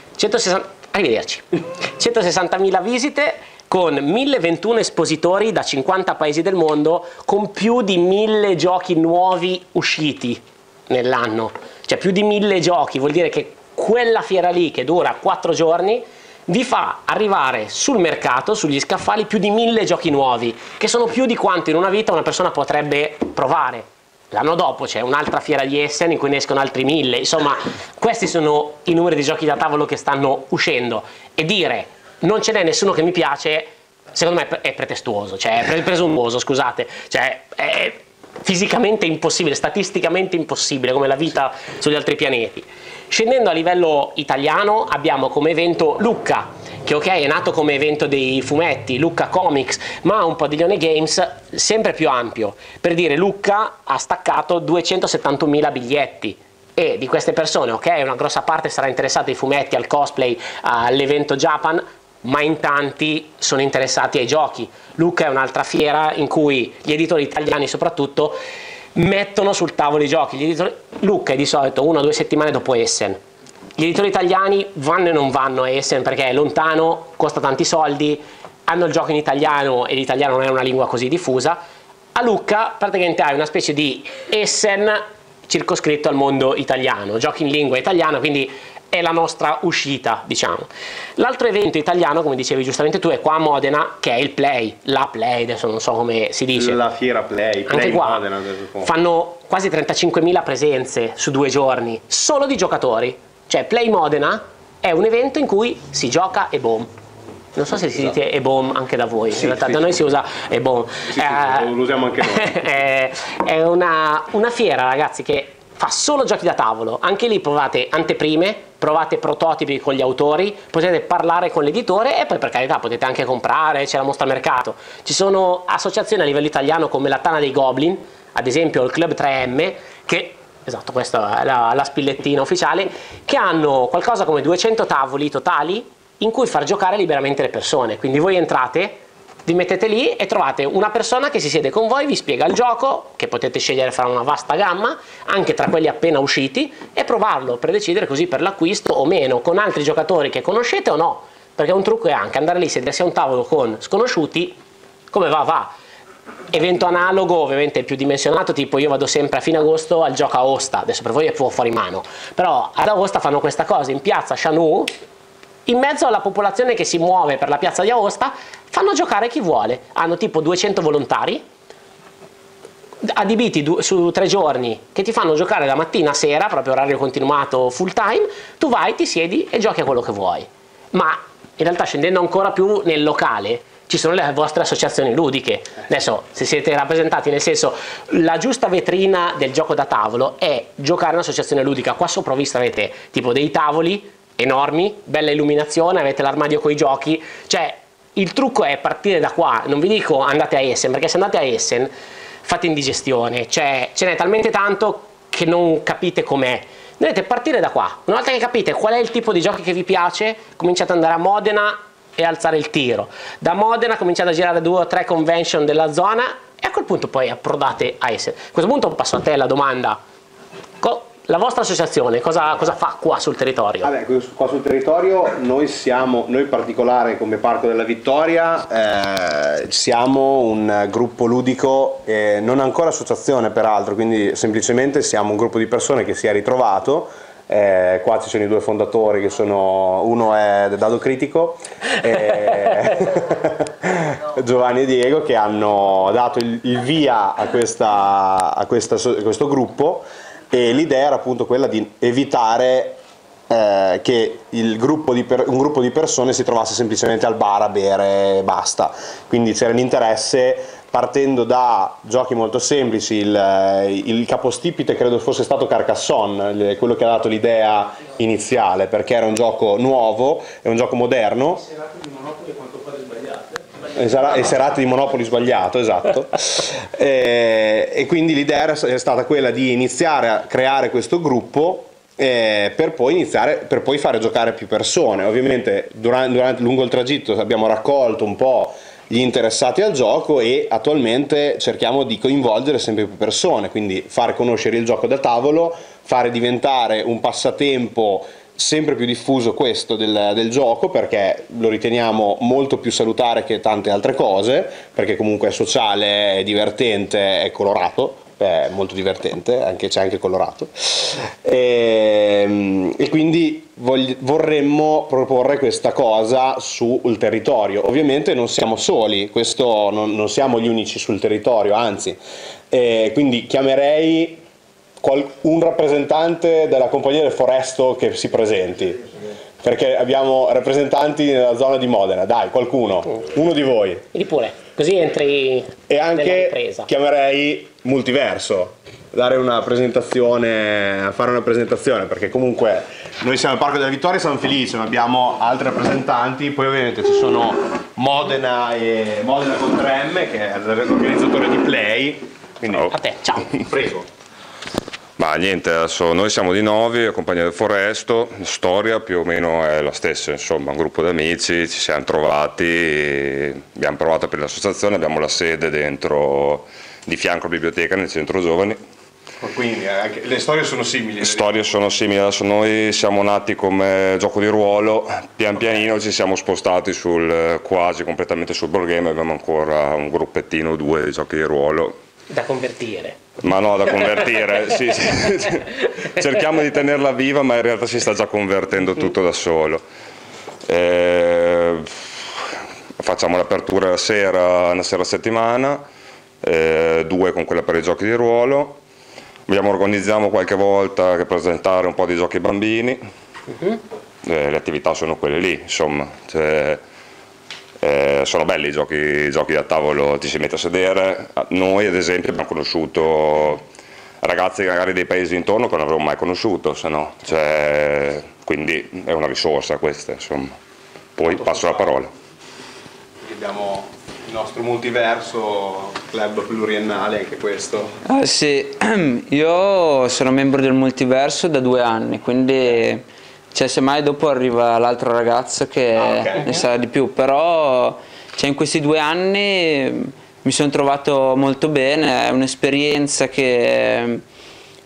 160.000 visite con 1021 espositori da 50 paesi del mondo, con più di 1000 giochi nuovi usciti nell'anno, cioè più di 1000 giochi. Vuol dire che quella fiera lì, che dura 4 giorni, vi fa arrivare sul mercato, sugli scaffali, più di 1000 giochi nuovi, che sono più di quanto in una vita una persona potrebbe provare. L'anno dopo c'è un'altra fiera di Essen in cui ne escono altri 1000. Insomma, questi sono i numeri di giochi da tavolo che stanno uscendo, e dire non ce n'è nessuno che mi piace, secondo me è pretestuoso, cioè è presuntuoso, scusate, cioè è fisicamente impossibile, statisticamente impossibile, come la vita sugli altri pianeti. Scendendo a livello italiano abbiamo come evento Lucca, che ok è nato come evento dei fumetti, Lucca Comics, ma ha un padiglione games sempre più ampio. Per dire, Lucca ha staccato 271.000 biglietti, e di queste persone, ok, una grossa parte sarà interessata ai fumetti, al cosplay, all'evento Japan, ma in tanti sono interessati ai giochi. Lucca è un'altra fiera in cui gli editori italiani soprattutto mettono sul tavolo i giochi. Lucca è di solito 1 o 2 settimane dopo Essen. Gli editori italiani vanno e non vanno a Essen perché è lontano, costa tanti soldi, hanno il gioco in italiano e l'italiano non è una lingua così diffusa. A Lucca praticamente hai una specie di Essen circoscritto al mondo italiano, giochi in lingua italiana, quindi è la nostra uscita, diciamo. L'altro evento italiano, come dicevi giustamente tu, è qua a Modena, che è il Play, la Play, adesso non so come si dice. La fiera Play, anche qua Modena, fanno quasi 35.000 presenze su 2 giorni, solo di giocatori. Cioè Play Modena è un evento in cui si gioca e boom. Non so se si dice e-boom anche da voi, sì, in realtà sì, da noi si usa e-boom. Sì, lo usiamo anche noi. È una fiera, ragazzi, che fa solo giochi da tavolo. Anche lì provate anteprime, provate prototipi con gli autori, potete parlare con l'editore e poi per carità potete anche comprare, c'è la mostra mercato. Ci sono associazioni a livello italiano come la Tana dei Goblin, ad esempio il Club 3M, che esatto, questa è la spillettina ufficiale, che hanno qualcosa come 200 tavoli totali in cui far giocare liberamente le persone. Quindi voi entrate, vi mettete lì e trovate una persona che si siede con voi, vi spiega il gioco, che potete scegliere fra una vasta gamma, anche tra quelli appena usciti, e provarlo per decidere così per l'acquisto o meno, con altri giocatori che conoscete o no. perché un trucco è anche andare lì, sedersi a un tavolo con sconosciuti, come va. Evento analogo, ovviamente più dimensionato, tipo io vado sempre a fine agosto al gioco a Aosta, adesso per voi è fuori mano, però ad Aosta fanno questa cosa in piazza Chanù, in mezzo alla popolazione che si muove per la piazza di Aosta, fanno giocare chi vuole, hanno tipo 200 volontari, adibiti su 3 giorni, che ti fanno giocare da mattina a sera, proprio orario continuato full time, tu vai, ti siedi e giochi a quello che vuoi. Ma in realtà, scendendo ancora più nel locale, ci sono le vostre associazioni ludiche. Adesso, se siete rappresentati, nel senso, la giusta vetrina del gioco da tavolo è giocare in un'associazione ludica. Qua sopra vista avete tipo dei tavoli enormi, bella illuminazione, avete l'armadio con i giochi, cioè il trucco è partire da qua. Non vi dico andate a Essen, perché se andate a Essen fate indigestione, cioè ce n'è talmente tanto che non capite com'è. Dovete partire da qua. Una volta che capite qual è il tipo di giochi che vi piace, cominciate ad andare a Modena e alzare il tiro. Da Modena cominciate a girare 2 o 3 convention della zona e a quel punto poi approdate a Essen. A questo punto passo a te la domanda. La vostra associazione cosa fa qua sul territorio? Vabbè, qua sul territorio noi in particolare come Parco della Vittoria, siamo un gruppo ludico, non ancora associazione peraltro, quindi semplicemente siamo un gruppo di persone che si è ritrovato. Qua ci sono i 2 fondatori che sono, uno è Dado Critico Giovanni e Diego, che hanno dato il via a questo gruppo, e l'idea era appunto quella di evitare che un gruppo di persone si trovasse semplicemente al bar a bere e basta. Quindi c'era l'interesse, partendo da giochi molto semplici. Il capostipite credo fosse stato Carcassonne, quello che ha dato l'idea iniziale, perché era un gioco nuovo, è un gioco moderno. Serate di Monopoli a quanto pare sbagliate. E serate di Monopoli sbagliato, esatto. E quindi l'idea è stata quella di iniziare a creare questo gruppo per poi fare giocare più persone. Ovviamente lungo il tragitto abbiamo raccolto un po' gli interessati al gioco e attualmente cerchiamo di coinvolgere sempre più persone, quindi far conoscere il gioco da tavolo, fare diventare un passatempo sempre più diffuso questo del gioco, perché lo riteniamo molto più salutare che tante altre cose, perché comunque è sociale, è divertente, è colorato, è molto divertente, c'è anche colorato, e quindi vorremmo proporre questa cosa sul territorio. Ovviamente non siamo soli, non siamo gli unici sul territorio, anzi, quindi chiamerei un rappresentante della compagnia del Foresto che si presenti, perché abbiamo rappresentanti nella zona di Modena. Dai, qualcuno, uno di voi. Vedi pure, così entri. E anche chiamerei Multiverso, fare una presentazione, perché comunque noi siamo al Parco della Vittoria e San Felice, ma abbiamo altri rappresentanti. Poi ovviamente ci sono Modena con 3M, che è l'organizzatore di Play. Quindi, a te, ciao. Prego. Ma niente, adesso noi siamo di Novi, a compagnia del Foresto, la storia più o meno è la stessa, insomma, un gruppo di amici, ci siamo trovati, abbiamo provato per l'associazione, abbiamo la sede dentro, di fianco alla biblioteca, nel centro giovani. Quindi anche le storie sono simili? Le storie sono simili, adesso noi siamo nati come gioco di ruolo, pian pianino ci siamo spostati quasi completamente sul board game, abbiamo ancora un gruppettino o 2 di giochi di ruolo. Da convertire. Ma no, da convertire, sì. Cerchiamo di tenerla viva, ma in realtà si sta già convertendo tutto da solo. Facciamo l'apertura una sera a settimana, 2 con quella per i giochi di ruolo. Organizziamo qualche volta per presentare un po' di giochi bambini. Le attività sono quelle lì, insomma. Sono belli i giochi da tavolo, ti si mette a sedere. Noi ad esempio abbiamo conosciuto ragazzi magari dei paesi intorno che non avevo mai conosciuto, quindi è una risorsa questa, insomma. Poi passo la parola. Abbiamo il nostro Multiverso, club pluriennale, anche questo. Sì, io sono membro del Multiverso da 2 anni, quindi semmai dopo arriva l'altro ragazzo che ne sa di più, però in questi 2 anni mi sono trovato molto bene, è un'esperienza che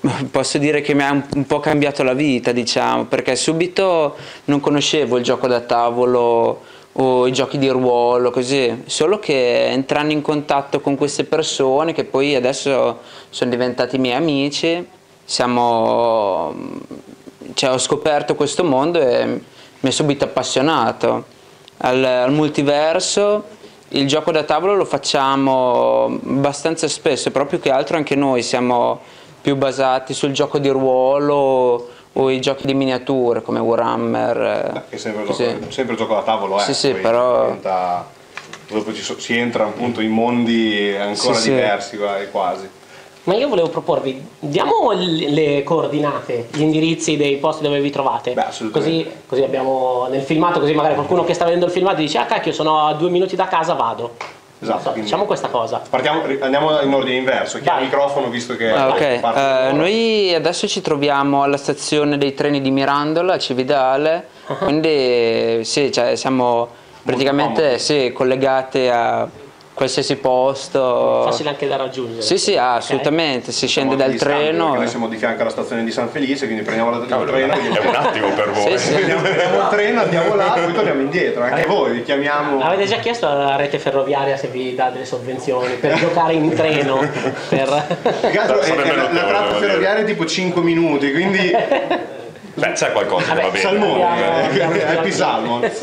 posso dire che mi ha un po' cambiato la vita, diciamo, perché subito non conoscevo il gioco da tavolo o i giochi di ruolo, così, solo che entrando in contatto con queste persone che poi adesso sono diventati miei amici, ho scoperto questo mondo e mi è subito appassionato al multiverso. Il gioco da tavolo lo facciamo abbastanza spesso, proprio che altro anche noi siamo più basati sul gioco di ruolo o i giochi di miniature come Warhammer. Che è sempre gioco da tavolo, sì, però dopo si entra appunto in mondi ancora diversi, quasi. Ma io volevo proporvi, diamo le coordinate, gli indirizzi dei posti dove vi trovate. Beh, assolutamente. Così abbiamo nel filmato, così magari qualcuno che sta vedendo il filmato dice: ah cacchio, sono a 2 minuti da casa, vado. Esatto, Diciamo questa cosa. Andiamo in ordine inverso, chi ha il microfono visto che... Noi adesso ci troviamo alla stazione dei treni di Mirandola, a Cividale, quindi sì, siamo praticamente collegati a qualsiasi posto. Facile anche da raggiungere. Sì, assolutamente, si scende dal treno. Noi siamo di fianco alla stazione di San Felice, quindi prendiamo il treno. È un attimo per voi. Prendiamo il treno, andiamo là, poi torniamo indietro. Anche voi vi chiamiamo. Avete già chiesto alla rete ferroviaria se vi dà delle sovvenzioni per giocare in treno? La tratta ferroviaria è tipo 5 minuti, quindi. Beh, c'è qualcosa che va bene. Salmone, Happy Salmon.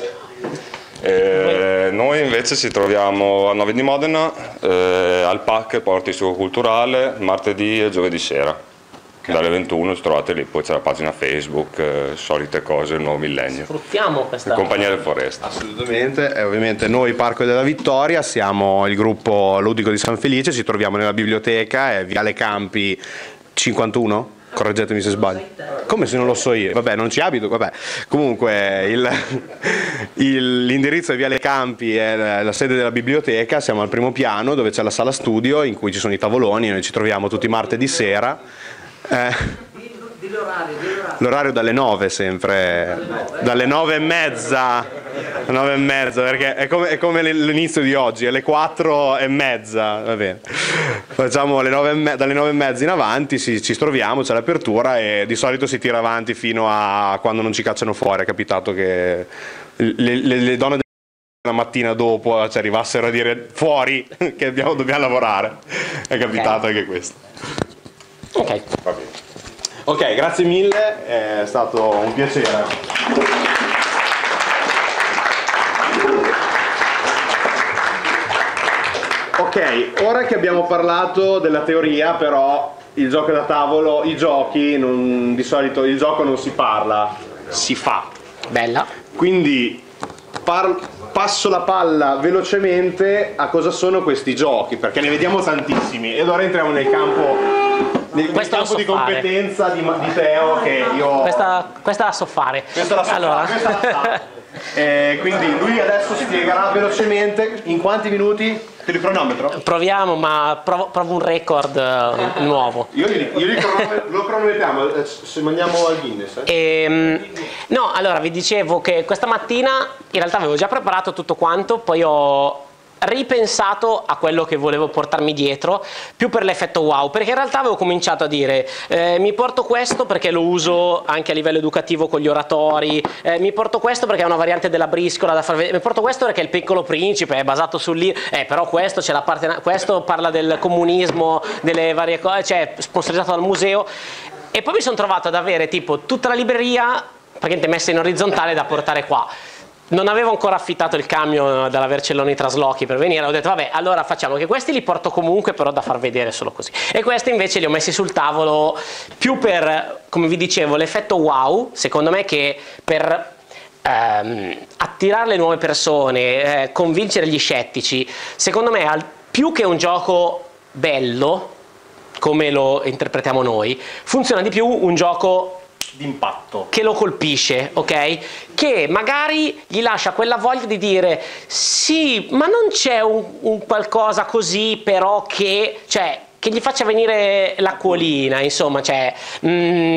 Noi invece ci troviamo a 9 di Modena, al PAC, Porto Istituto Culturale, martedì e giovedì sera. Dalle 21 ci trovate lì, poi c'è la pagina Facebook, solite cose, il nuovo millennio. Sfruttiamo questa Compagnia del Foresta. Assolutamente, e ovviamente noi Parco della Vittoria siamo il gruppo ludico di San Felice, ci troviamo nella biblioteca, è Viale Campi 51? Correggetemi se sbaglio. Come se non lo so io? Vabbè, non ci abito, vabbè. Comunque l'indirizzo è Viale Campi, è la sede della biblioteca, siamo al primo piano dove c'è la sala studio in cui ci sono i tavoloni, noi ci troviamo tutti martedì sera. L'orario dalle 9 sempre, dalle 9:30, perché è come l'inizio di oggi, alle 4:30, va bene. Facciamo dalle 9:30 in avanti, ci troviamo, c'è l'apertura e di solito si tira avanti fino a quando non ci cacciano fuori. È capitato che le donne la mattina dopo ci arrivassero a dire fuori che dobbiamo lavorare, è capitato anche questo. Ok. Va bene. Ok, grazie mille, è stato un piacere. Ok, ora che abbiamo parlato della teoria, però il gioco da tavolo, di solito il gioco non si parla, si fa. Bella. Quindi passo la palla velocemente a cosa sono questi giochi, perché ne vediamo tantissimi e ora entriamo nel campo di competenza di Teo che io... Questa la so fare. Questa la sa. Quindi lui adesso spiegherà velocemente in quanti minuti? Per il cronometro? Proviamo, ma provo un record nuovo. Io lo cronometriamo, se mandiamo al Guinness. No, allora vi dicevo che questa mattina in realtà avevo già preparato tutto quanto, poi ho ripensato a quello che volevo portarmi dietro, più per l'effetto wow, perché in realtà avevo cominciato a dire mi porto questo perché lo uso anche a livello educativo con gli oratori, mi porto questo perché è una variante della briscola da far vedere, mi porto questo perché il Piccolo Principe è basato però questo c'è la parte, questo parla del comunismo, delle varie cose, cioè sponsorizzato dal museo, e poi mi sono trovato ad avere tipo tutta la libreria praticamente messa in orizzontale da portare qua. Non avevo ancora affittato il camion dalla Vercelloni Traslochi per venire, ho detto vabbè, allora facciamo che questi li porto comunque, però da far vedere solo così, e questi invece li ho messi sul tavolo più per, come vi dicevo, l'effetto wow, secondo me, che per attirare le nuove persone, convincere gli scettici. Secondo me più che un gioco bello come lo interpretiamo noi, funziona di più un gioco d'impatto che lo colpisce, ok? Che magari gli lascia quella voglia di dire sì, ma non c'è un qualcosa così però che gli faccia venire l'acquolina, insomma, cioè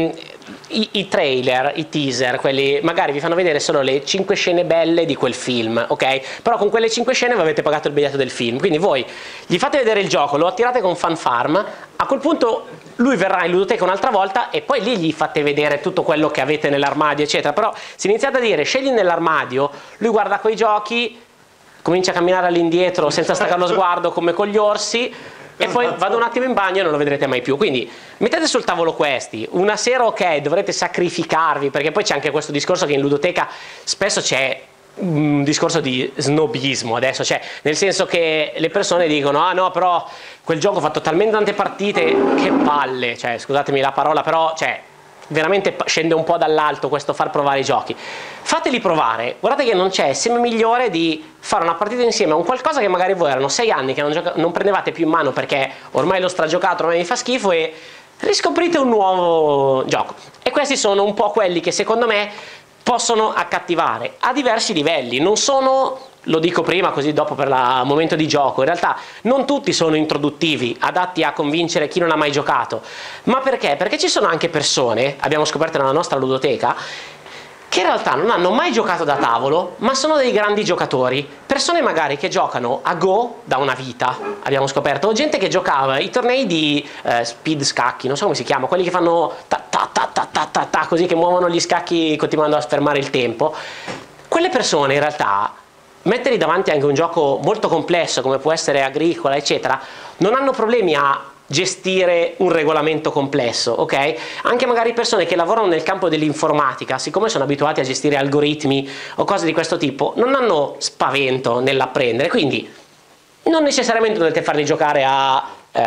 i trailer, i teaser, quelli magari vi fanno vedere solo le 5 scene belle di quel film, ok? Però con quelle 5 scene vi avete pagato il biglietto del film, quindi voi gli fate vedere il gioco, lo attirate con Fan Farm, a quel punto lui verrà in ludoteca un'altra volta e poi lì gli fate vedere tutto quello che avete nell'armadio, eccetera. Però se iniziate a dire scegli nell'armadio, lui guarda quei giochi, comincia a camminare all'indietro senza staccare lo sguardo come con gli orsi, e poi vado un attimo in bagno e non lo vedrete mai più. Quindi mettete sul tavolo questi, una sera ok, dovrete sacrificarvi, perché poi c'è anche questo discorso che in ludoteca spesso c'è un discorso di snobismo adesso, cioè nel senso che le persone dicono ah no, però quel gioco ha fatto talmente tante partite, che palle, cioè scusatemi la parola, però cioè veramente scende un po' dall'alto questo far provare i giochi. Fateli provare, guardate che non c'è seme migliore di fare una partita insieme a un qualcosa che magari voi erano 6 anni che non prendevate più in mano perché ormai l'ho stragiocato, ormai mi fa schifo, e riscoprite un nuovo gioco. E questi sono un po' quelli che secondo me possono accattivare a diversi livelli. Non sono, lo dico prima così dopo per il momento di gioco, in realtà non tutti sono introduttivi, adatti a convincere chi non ha mai giocato. Ma perché? Perché ci sono anche persone, abbiamo scoperto nella nostra ludoteca, che in realtà non hanno mai giocato da tavolo, ma sono dei grandi giocatori. Persone magari che giocano a Go da una vita, abbiamo scoperto, o gente che giocava i tornei di speed scacchi, non so come si chiama, quelli che fanno ta ta ta ta ta ta ta, così, che muovono gli scacchi continuando a fermare il tempo. Quelle persone in realtà, metterli davanti anche a un gioco molto complesso come può essere Agricola eccetera, non hanno problemi a gestire un regolamento complesso, ok? Anche magari persone che lavorano nel campo dell'informatica, siccome sono abituati a gestire algoritmi o cose di questo tipo, non hanno spavento nell'apprendere, quindi non necessariamente dovete farli giocare a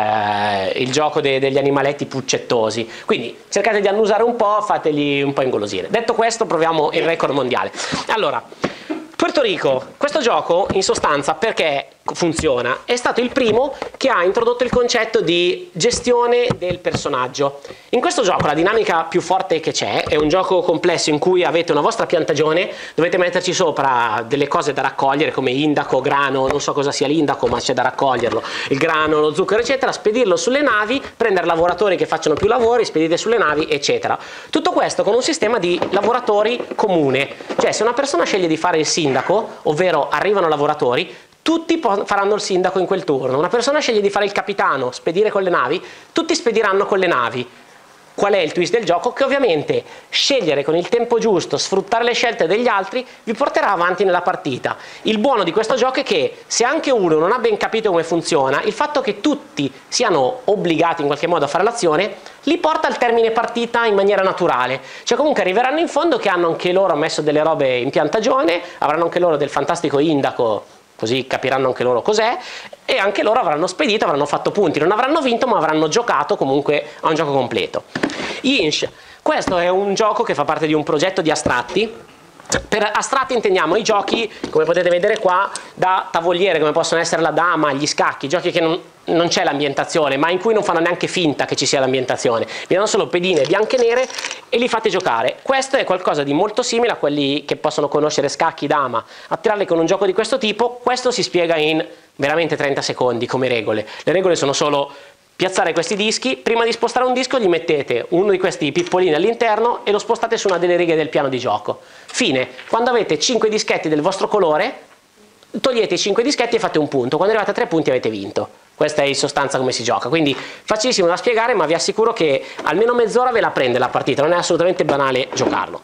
il gioco degli animaletti puccettosi, quindi cercate di annusare un po', fateli un po' ingolosire. Detto questo, proviamo il record mondiale. Allora, Puerto Rico, questo gioco in sostanza perché funziona? È stato il primo che ha introdotto il concetto di gestione del personaggio. In questo gioco la dinamica più forte che c'è è un gioco complesso in cui avete una vostra piantagione, dovete metterci sopra delle cose da raccogliere come indaco, grano, non so cosa sia l'indaco ma c'è da raccoglierlo, il grano, lo zucchero eccetera, spedirlo sulle navi, prendere lavoratori che facciano più lavori, spedite sulle navi eccetera. Tutto questo con un sistema di lavoratori comune, cioè se una persona sceglie di fare il sindaco, ovvero arrivano lavoratori, tutti faranno il sindaco in quel turno. Una persona sceglie di fare il capitano, spedire con le navi, tutti spediranno con le navi. Qual è il twist del gioco? Che ovviamente scegliere con il tempo giusto, sfruttare le scelte degli altri vi porterà avanti nella partita. Il buono di questo gioco è che se anche uno non ha ben capito come funziona, il fatto che tutti siano obbligati in qualche modo a fare l'azione li porta al termine partita in maniera naturale. Cioè comunque arriveranno in fondo che hanno anche loro messo delle robe in piantagione, avranno anche loro del fantastico indaco, così capiranno anche loro cos'è, e anche loro avranno spedito, avranno fatto punti, non avranno vinto ma avranno giocato comunque a un gioco completo. Inch, questo è un gioco che fa parte di un progetto di astratti. Per astratti intendiamo i giochi, come potete vedere qua, da tavoliere, come possono essere la dama, gli scacchi, giochi che non c'è l'ambientazione, ma in cui non fanno neanche finta che ci sia l'ambientazione. Vi danno solo pedine bianche e nere e li fate giocare. Questo è qualcosa di molto simile a quelli che possono conoscere scacchi, dama. Attirarli con un gioco di questo tipo, questo si spiega in veramente 30 secondi come regole. Le regole sono solo piazzare questi dischi, prima di spostare un disco gli mettete uno di questi pippolini all'interno e lo spostate su una delle righe del piano di gioco. Fine. Quando avete 5 dischetti del vostro colore, togliete i 5 dischetti e fate un punto. Quando arrivate a 3 punti avete vinto. Questa è in sostanza come si gioca, quindi facilissimo da spiegare, ma vi assicuro che almeno mezz'ora ve la prende la partita, non è assolutamente banale giocarlo.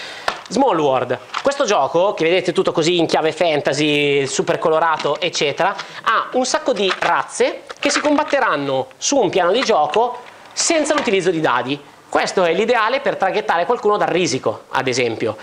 Small World, questo gioco che vedete tutto così in chiave fantasy, super colorato eccetera, ha un sacco di razze che si combatteranno su un piano di gioco senza l'utilizzo di dadi. Questo è l'ideale per traghettare qualcuno dal risico, ad esempio.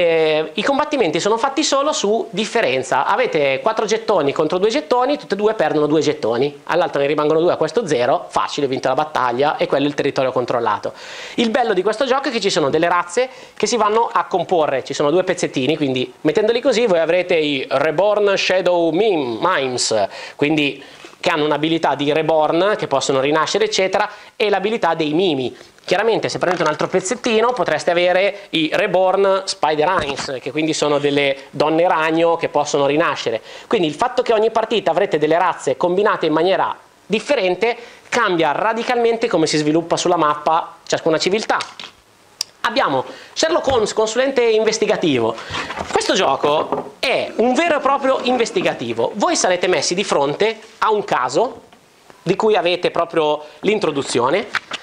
I combattimenti sono fatti solo su differenza. Avete 4 gettoni contro 2 gettoni, tutte e due perdono 2 gettoni. All'altro ne rimangono 2, a questo 0, facile, vinto la battaglia e quello è il territorio controllato. Il bello di questo gioco è che ci sono delle razze che si vanno a comporre. Ci sono 2 pezzettini, quindi mettendoli così voi avrete i Reborn Shadow Mimes, quindi che hanno un'abilità di reborn, che possono rinascere eccetera, e l'abilità dei mimi. Chiaramente se prendete un altro pezzettino potreste avere i Reborn Spider-Hines, che quindi sono delle donne ragno che possono rinascere. Quindi il fatto che ogni partita avrete delle razze combinate in maniera differente cambia radicalmente come si sviluppa sulla mappa ciascuna civiltà. Abbiamo Sherlock Holmes, consulente investigativo. Questo gioco è un vero e proprio investigativo. Voi sarete messi di fronte a un caso di cui avete proprio l'introduzione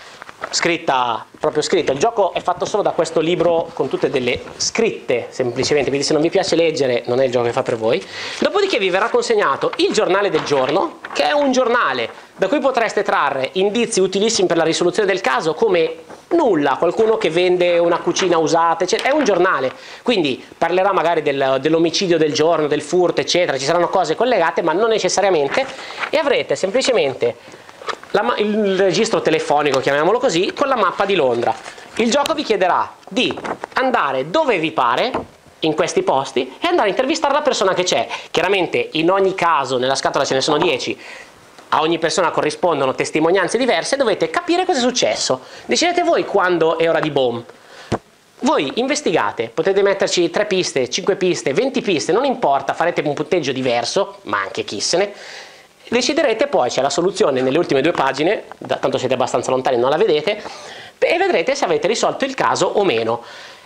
proprio scritta. Il gioco è fatto solo da questo libro con tutte delle scritte semplicemente, quindi se non vi piace leggere non è il gioco che fa per voi. Dopodiché vi verrà consegnato il giornale del giorno, che è un giornale da cui potreste trarre indizi utilissimi per la risoluzione del caso, come nulla, qualcuno che vende una cucina usata, eccetera. È un giornale, quindi parlerà magari dell'omicidio del giorno, del furto, eccetera, ci saranno cose collegate ma non necessariamente, e avrete semplicemente il registro telefonico, chiamiamolo così, con la mappa di Londra. Il gioco vi chiederà di andare dove vi pare in questi posti e andare a intervistare la persona che c'è. Chiaramente in ogni caso nella scatola ce ne sono 10, a ogni persona corrispondono testimonianze diverse, dovete capire cosa è successo. Decidete voi quando è ora di boom. Voi investigate, potete metterci 3 piste, 5 piste, 20 piste, non importa, farete un punteggio diverso, ma anche chi se ne. Deciderete poi, c'è la soluzione nelle ultime 2 pagine, tanto siete abbastanza lontani, non la vedete, e vedrete se avete risolto il caso o meno.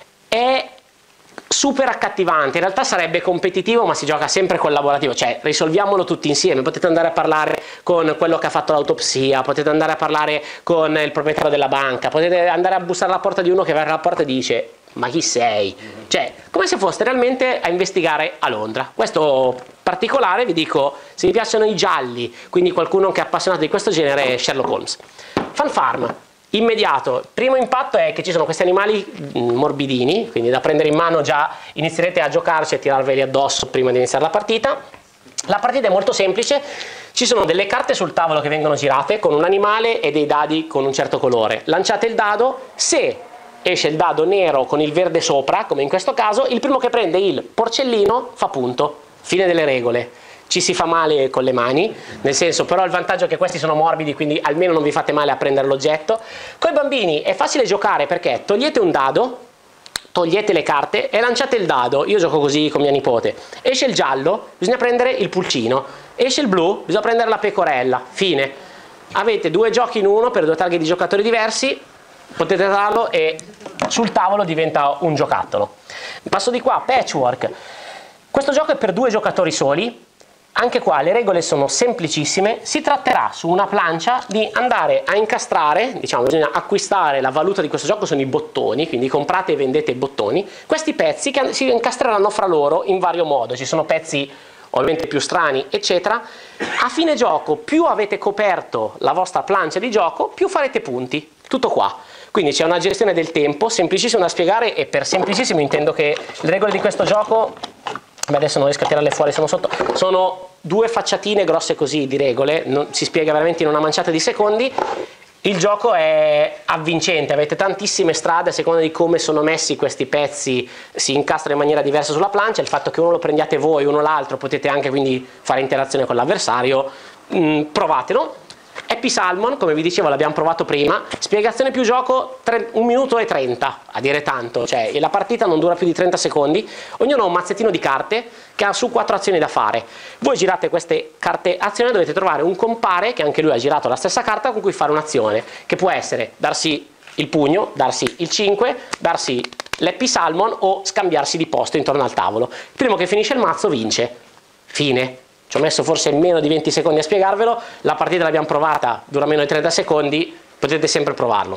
È super accattivante, in realtà sarebbe competitivo ma si gioca sempre collaborativo, cioè risolviamolo tutti insieme, potete andare a parlare con quello che ha fatto l'autopsia, potete andare a parlare con il proprietario della banca, potete andare a bussare alla porta di uno che va alla porta e dice ma chi sei? Cioè, come se foste realmente a investigare a Londra. Questo particolare, vi dico, se vi piacciono i gialli, quindi qualcuno che è appassionato di questo genere, è Sherlock Holmes. Fan Farm, immediato. Primo impatto è che ci sono questi animali morbidini, quindi da prendere in mano, già inizierete a giocarci e tirarveli addosso prima di iniziare la partita. La partita è molto semplice, ci sono delle carte sul tavolo che vengono girate con un animale e dei dadi con un certo colore. Lanciate il dado, se esce il dado nero con il verde sopra, come in questo caso, il primo che prende il porcellino fa punto. Fine delle regole. Ci si fa male con le mani, nel senso, però il vantaggio è che questi sono morbidi, quindi almeno non vi fate male a prendere l'oggetto. Con i bambini è facile giocare perché togliete un dado, togliete le carte e lanciate il dado. Io gioco così con mia nipote. Esce il giallo, bisogna prendere il pulcino. Esce il blu, bisogna prendere la pecorella. Fine. Avete 2 giochi in uno per 2 targhe di giocatori diversi, potete darlo e sul tavolo diventa un giocattolo. Passo di qua, Patchwork. Questo gioco è per 2 giocatori soli. Anche qua le regole sono semplicissime, si tratterà su una plancia di andare a incastrare, diciamo bisogna acquistare, la valuta di questo gioco sono i bottoni, quindi comprate e vendete i bottoni, questi pezzi che si incastreranno fra loro in vario modo, ci sono pezzi ovviamente più strani eccetera. A fine gioco più avete coperto la vostra plancia di gioco più farete punti, tutto qua. Quindi c'è una gestione del tempo semplicissima da spiegare, e per semplicissimo intendo che le regole di questo gioco, adesso non riesco a tirarle fuori, sono sotto, sono 2 facciatine grosse così di regole, si spiega veramente in una manciata di secondi. Il gioco è avvincente, avete tantissime strade, a seconda di come sono messi questi pezzi si incastrano in maniera diversa sulla plancia, il fatto che uno lo prendiate voi, uno l'altro, potete anche quindi fare interazione con l'avversario. Provatelo. Happy Salmon, come vi dicevo, l'abbiamo provato prima, spiegazione più gioco 1 minuto e 30, a dire tanto, cioè la partita non dura più di 30 secondi, ognuno ha un mazzettino di carte che ha su 4 azioni da fare. Voi girate queste carte azione, dovete trovare un compare che anche lui ha girato la stessa carta con cui fare un'azione, che può essere darsi il pugno, darsi il 5, darsi l'Happy Salmon o scambiarsi di posto intorno al tavolo. Il primo che finisce il mazzo vince. Fine. Ci ho messo forse meno di 20 secondi a spiegarvelo, la partita l'abbiamo provata, dura meno di 30 secondi, potete sempre provarlo.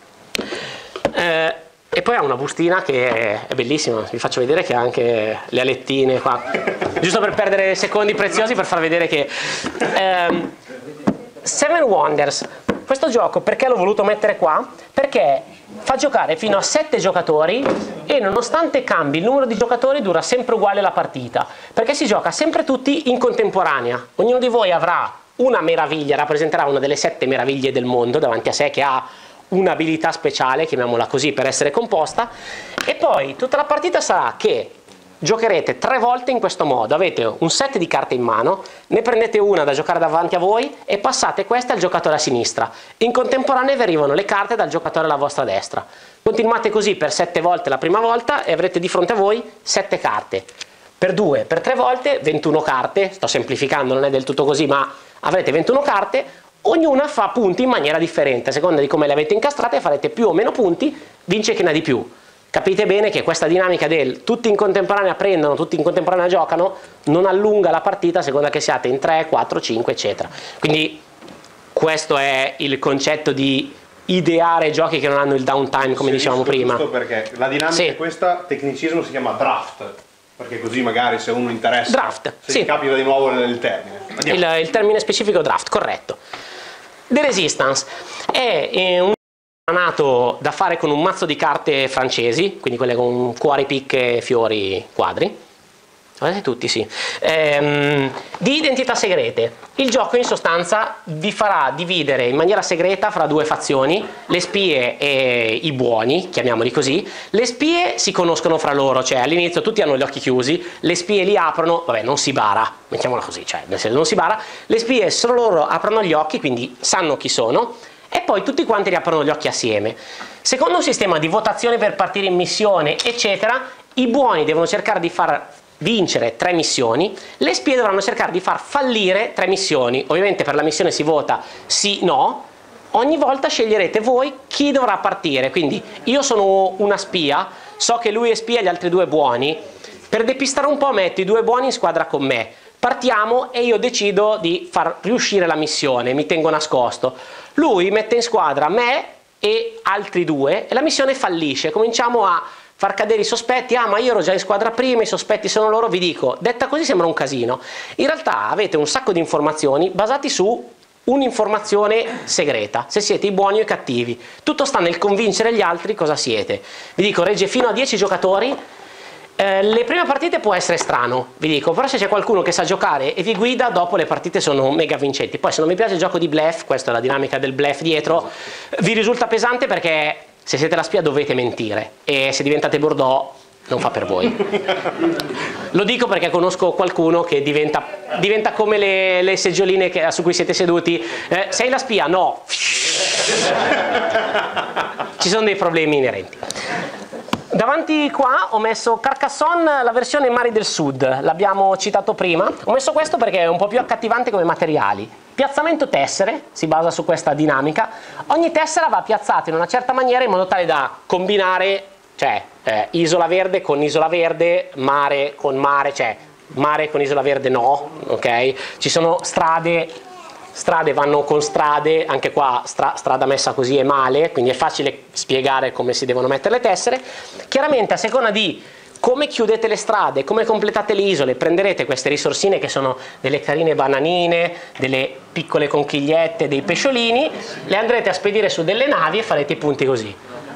E poi ha una bustina che è bellissima, vi faccio vedere che ha anche le alettine qua, giusto per perdere secondi preziosi per far vedere che... Seven Wonders, questo gioco perché l'ho voluto mettere qua? Perché fa giocare fino a 7 giocatori e nonostante cambi il numero di giocatori dura sempre uguale la partita, perché si gioca sempre tutti in contemporanea. Ognuno di voi avrà una meraviglia, rappresenterà una delle 7 meraviglie del mondo davanti a sé, che ha un'abilità speciale, chiamiamola così, per essere composta, e poi tutta la partita sarà che giocherete 3 volte in questo modo. Avete un set di carte in mano, ne prendete una da giocare davanti a voi e passate queste al giocatore a sinistra. In contemporanea vi arrivano le carte dal giocatore alla vostra destra. Continuate così per 7 volte la prima volta e avrete di fronte a voi 7 carte. Per 3 volte 21 carte, sto semplificando, non è del tutto così, ma avrete 21 carte. ognuna fa punti in maniera differente, a seconda di come le avete incastrate farete più o meno punti, vince chi ne ha di più. Capite bene che questa dinamica del tutti in contemporanea prendono, tutti in contemporanea giocano, non allunga la partita a seconda che siate in 3, 4, 5 eccetera. Quindi questo è il concetto di ideare giochi che non hanno il downtime, come dicevamo prima. Perché la dinamica è questa, tecnicismo si chiama draft, perché così magari se uno interessa, draft, se capita di nuovo nel termine. Il termine specifico draft, corretto. The Resistance è un nato da fare con un mazzo di carte francesi, quindi quelle con cuori, picche, fiori, quadri. Guardate tutti, sì. Di identità segrete. Il gioco in sostanza vi farà dividere in maniera segreta fra due fazioni, le spie e i buoni, chiamiamoli così. Le spie si conoscono fra loro, cioè all'inizio tutti hanno gli occhi chiusi, le spie li aprono, vabbè non si bara, mettiamola così, cioè nel senso non si bara, le spie solo loro aprono gli occhi, quindi sanno chi sono, e poi tutti quanti riaprono gli occhi assieme. Secondo un sistema di votazione per partire in missione, eccetera, i buoni devono cercare di far vincere 3 missioni, le spie dovranno cercare di far fallire 3 missioni. Ovviamente per la missione si vota sì, no, ogni volta sceglierete voi chi dovrà partire, quindi io sono una spia, so che lui è spia e gli altri 2 buoni, per depistare un po' metto i 2 buoni in squadra con me, partiamo e io decido di far riuscire la missione, mi tengo nascosto, lui mette in squadra me e altri 2 e la missione fallisce, cominciamo a far cadere i sospetti, ma io ero già in squadra prima, i sospetti sono loro, vi dico, detta così sembra un casino, in realtà avete un sacco di informazioni basati su un'informazione segreta, se siete i buoni o i cattivi, tutto sta nel convincere gli altri cosa siete. Vi dico, regge fino a 10 giocatori, le prime partite può essere strano, vi dico, però se c'è qualcuno che sa giocare e vi guida, dopo le partite sono mega vincenti. Poi se non vi piace il gioco di bluff, questa è la dinamica del bluff dietro, vi risulta pesante perché se siete la spia dovete mentire e se diventate Bordeaux non fa per voi. Lo dico perché conosco qualcuno che diventa come le seggioline su cui siete seduti. Sei la spia? No. Ci sono dei problemi inerenti. Davanti qua ho messo Carcassonne, la versione Mari del Sud, l'abbiamo citato prima. Ho messo questo perché è un po' più accattivante come materiali. Piazzamento tessere, si basa su questa dinamica. Ogni tessera va piazzata in una certa maniera in modo tale da combinare, cioè isola verde con isola verde, mare con mare, cioè mare con isola verde no, ok? Ci sono strade vanno con strade, anche qua strada messa così è male, quindi è facile spiegare come si devono mettere le tessere. Chiaramente a seconda di come chiudete le strade, come completate le isole, prenderete queste risorsine che sono delle carine bananine, delle piccole conchigliette, dei pesciolini, le andrete a spedire su delle navi e farete i punti così.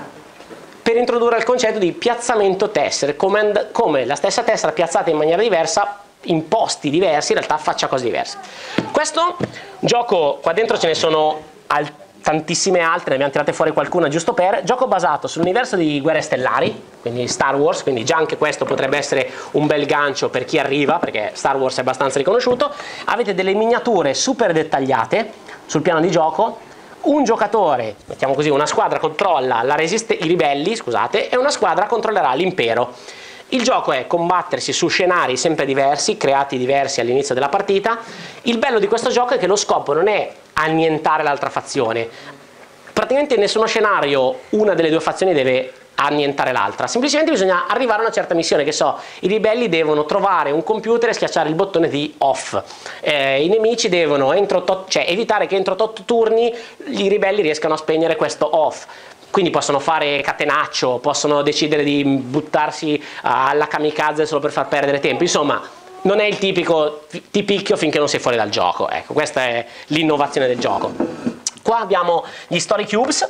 Per introdurre il concetto di piazzamento tessere, come la stessa tessera piazzata in maniera diversa, in posti diversi, in realtà faccia cose diverse. Questo gioco, qua dentro ce ne sono tantissime altre, ne abbiamo tirate fuori qualcuna giusto per, gioco basato sull'universo di Guerre Stellari, quindi Star Wars, quindi già anche questo potrebbe essere un bel gancio per chi arriva, perché Star Wars è abbastanza riconosciuto. Avete delle miniature super dettagliate sul piano di gioco, un giocatore, mettiamo così, una squadra controlla i ribelli, scusate, e una squadra controllerà l'impero. Il gioco è combattersi su scenari sempre diversi, creati diversi all'inizio della partita. Il bello di questo gioco è che lo scopo non è annientare l'altra fazione. Praticamente in nessuno scenario una delle due fazioni deve annientare l'altra, semplicemente bisogna arrivare a una certa missione, che so, i ribelli devono trovare un computer e schiacciare il bottone di off, i nemici devono evitare che entro 8 turni i ribelli riescano a spegnere questo off. Quindi possono fare catenaccio, possono decidere di buttarsi alla kamikaze solo per far perdere tempo. Insomma, non è il tipico ti picchio finché non sei fuori dal gioco. Ecco, questa è l'innovazione del gioco. Qua abbiamo gli Story Cubes.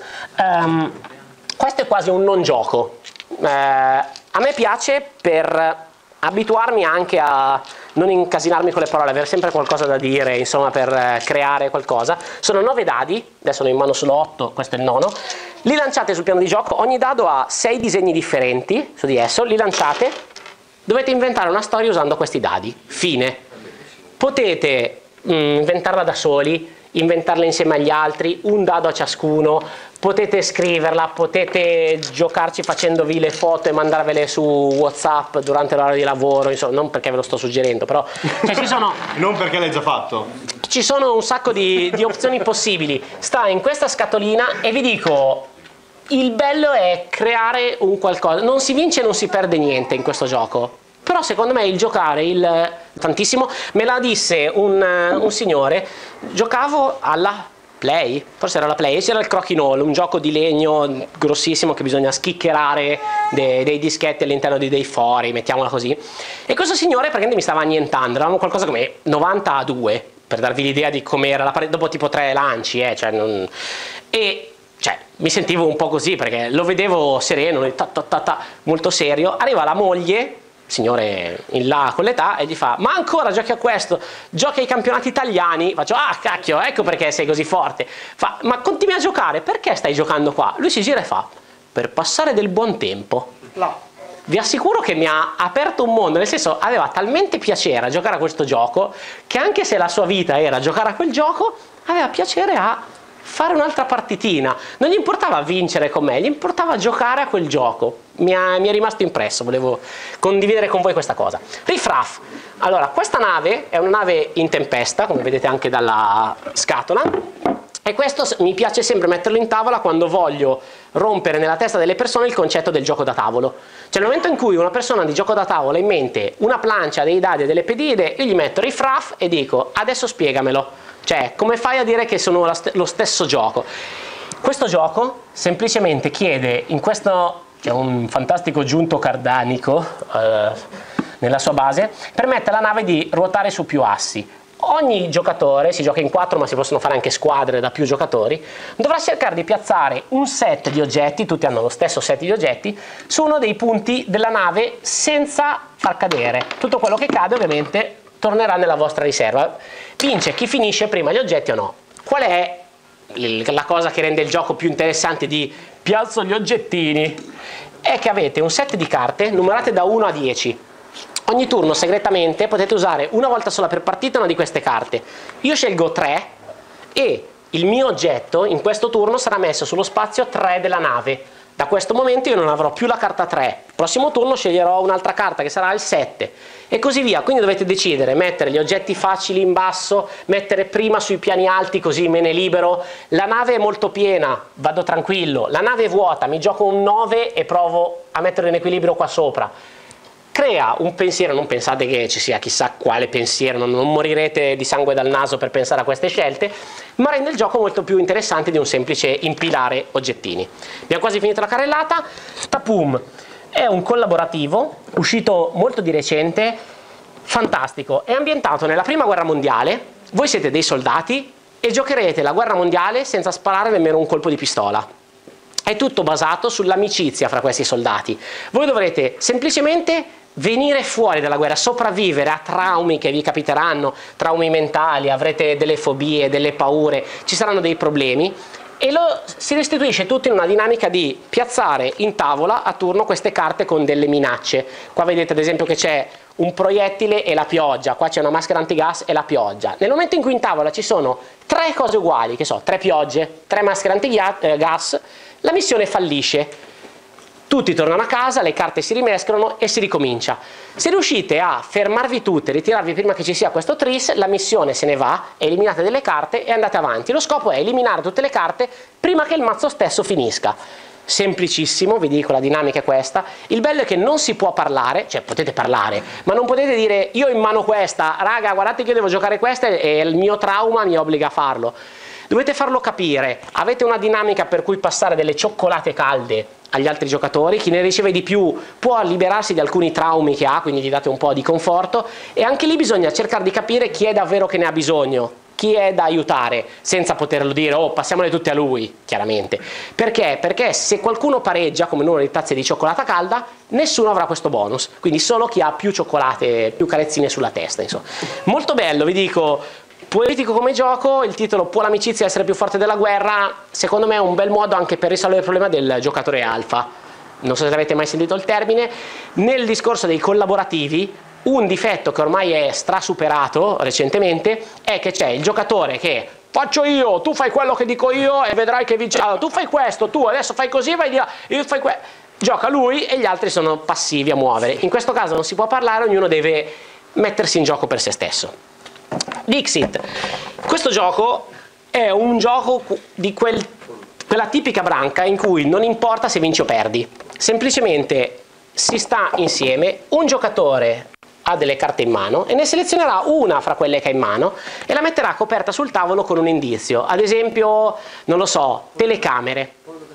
Questo è quasi un non gioco. A me piace per abituarmi anche a non incasinarmi con le parole, avere sempre qualcosa da dire, insomma, per creare qualcosa. Sono 9 dadi, adesso ne ho in mano solo 8, questo è il 9. Li lanciate sul piano di gioco, ogni dado ha 6 disegni differenti su di esso, li lanciate, dovete inventare una storia usando questi dadi, fine. Potete inventarla da soli, inventarla insieme agli altri, un dado a ciascuno, potete scriverla, potete giocarci facendovi le foto e mandarvele su WhatsApp durante l'ora di lavoro, insomma, non perché ve lo sto suggerendo, però ci sono... Non perché l'hai già fatto. ci sono un sacco di opzioni possibili. Sta in questa scatolina e vi dico, il bello è creare un qualcosa. Non si vince e non si perde niente in questo gioco. Però secondo me il giocare, tantissimo, me la disse un signore, giocavo alla Play, forse era la Play, c'era il Crokinole, un gioco di legno grossissimo che bisogna schiccherare dei dischetti all'interno dei fori, mettiamola così. E questo signore praticamente mi stava annientando, eravamo qualcosa come 92, per darvi l'idea di com'era, dopo tipo 3 lanci, mi sentivo un po' così perché lo vedevo sereno, molto serio. Arriva la moglie, signore in là con l'età, e gli fa: ma ancora giochi a questo? Giochi ai campionati italiani? Faccio: ah cacchio, ecco perché sei così forte. Fa: ma continui a giocare, perché stai giocando qua? Lui si gira e fa: per passare del buon tempo. No. Vi assicuro che mi ha aperto un mondo, nel senso, aveva talmente piacere a giocare a questo gioco che anche se la sua vita era giocare a quel gioco, aveva piacere a fare un'altra partitina. Non gli importava vincere con me, gli importava giocare a quel gioco. Mi è rimasto impresso, volevo condividere con voi questa cosa. Riff Raff. Allora, questa nave è una nave in tempesta, come vedete anche dalla scatola, e questo mi piace sempre metterlo in tavola quando voglio rompere nella testa delle persone il concetto del gioco da tavolo. Cioè nel momento in cui una persona di gioco da tavola ha in mente una plancia, dei dadi e delle pedine, io gli metto Riff Raff e dico: adesso spiegamelo. Cioè, come fai a dire che sono lo stesso gioco? Questo gioco semplicemente chiede, in questo c'è un fantastico giunto cardanico nella sua base, permette alla nave di ruotare su più assi. Ogni giocatore, si gioca in 4 ma si possono fare anche squadre da più giocatori, dovrà cercare di piazzare un set di oggetti, tutti hanno lo stesso set di oggetti, su uno dei punti della nave senza far cadere. Tutto quello che cade ovviamente tornerà nella vostra riserva. Vince chi finisce prima gli oggetti o no. Qual è la cosa che rende il gioco più interessante di piazzo gli oggettini? È che avete un set di carte numerate da 1 a 10. Ogni turno segretamente potete usare una volta sola per partita una di queste carte. Io scelgo 3 e il mio oggetto in questo turno sarà messo sullo spazio 3 della nave. Da questo momento io non avrò più la carta 3, il prossimo turno sceglierò un'altra carta che sarà il 7 e così via. Quindi dovete decidere, mettere gli oggetti facili in basso, mettere prima sui piani alti così me ne libero. La nave è molto piena, vado tranquillo, la nave è vuota, mi gioco un 9 e provo a mettere in equilibrio qua sopra. Crea un pensiero, non pensate che ci sia chissà quale pensiero, non morirete di sangue dal naso per pensare a queste scelte, ma rende il gioco molto più interessante di un semplice impilare oggettini. Abbiamo quasi finito la carrellata. Tapum è un collaborativo, uscito molto di recente, fantastico, è ambientato nella prima guerra mondiale, voi siete dei soldati e giocherete la guerra mondiale senza sparare nemmeno un colpo di pistola. È tutto basato sull'amicizia fra questi soldati. Voi dovrete semplicemente venire fuori dalla guerra, sopravvivere a traumi che vi capiteranno, traumi mentali, avrete delle fobie, delle paure, ci saranno dei problemi e si restituisce tutto in una dinamica di piazzare in tavola a turno queste carte con delle minacce. Qua vedete ad esempio che c'è un proiettile e la pioggia, qua c'è una maschera antigas e la pioggia. Nel momento in cui in tavola ci sono 3 cose uguali, che so, 3 piogge, 3 maschere antigas, la missione fallisce. Tutti tornano a casa, le carte si rimescolano e si ricomincia. Se riuscite a fermarvi tutte, ritirarvi prima che ci sia questo tris, la missione se ne va, eliminate delle carte e andate avanti. Lo scopo è eliminare tutte le carte prima che il mazzo stesso finisca. Semplicissimo, vi dico, la dinamica è questa. Il bello è che non si può parlare, cioè potete parlare, ma non potete dire io ho in mano questa, raga guardate che io devo giocare questa e il mio trauma mi obbliga a farlo. Dovete farlo capire, avete una dinamica per cui passare delle cioccolate calde agli altri giocatori, chi ne riceve di più può liberarsi di alcuni traumi che ha, quindi gli date un po' di conforto e anche lì bisogna cercare di capire chi è davvero che ne ha bisogno, chi è da aiutare, senza poterlo dire oh passiamole tutte a lui, chiaramente. Perché? Perché se qualcuno pareggia come numero di tazze di cioccolata calda, nessuno avrà questo bonus, quindi solo chi ha più cioccolate, più carezzine sulla testa, insomma. Molto bello, vi dico. Poetico come gioco, il titolo può l'amicizia essere più forte della guerra, secondo me è un bel modo anche per risolvere il problema del giocatore alfa. Non so se avete mai sentito il termine. Nel discorso dei collaborativi, un difetto che ormai è strasuperato recentemente è che c'è il giocatore che faccio io, tu fai quello che dico io e vedrai che vinci. Allora, tu fai questo, tu adesso fai così, vai di là, io fai questo. Gioca lui e gli altri sono passivi a muovere. In questo caso non si può parlare, ognuno deve mettersi in gioco per se stesso. Dixit, Questo gioco è un gioco di quella tipica branca in cui non importa se vinci o perdi, semplicemente si sta insieme, un giocatore ha delle carte in mano e ne selezionerà una fra quelle che ha in mano e la metterà coperta sul tavolo con un indizio, ad esempio, non lo so, telecamere,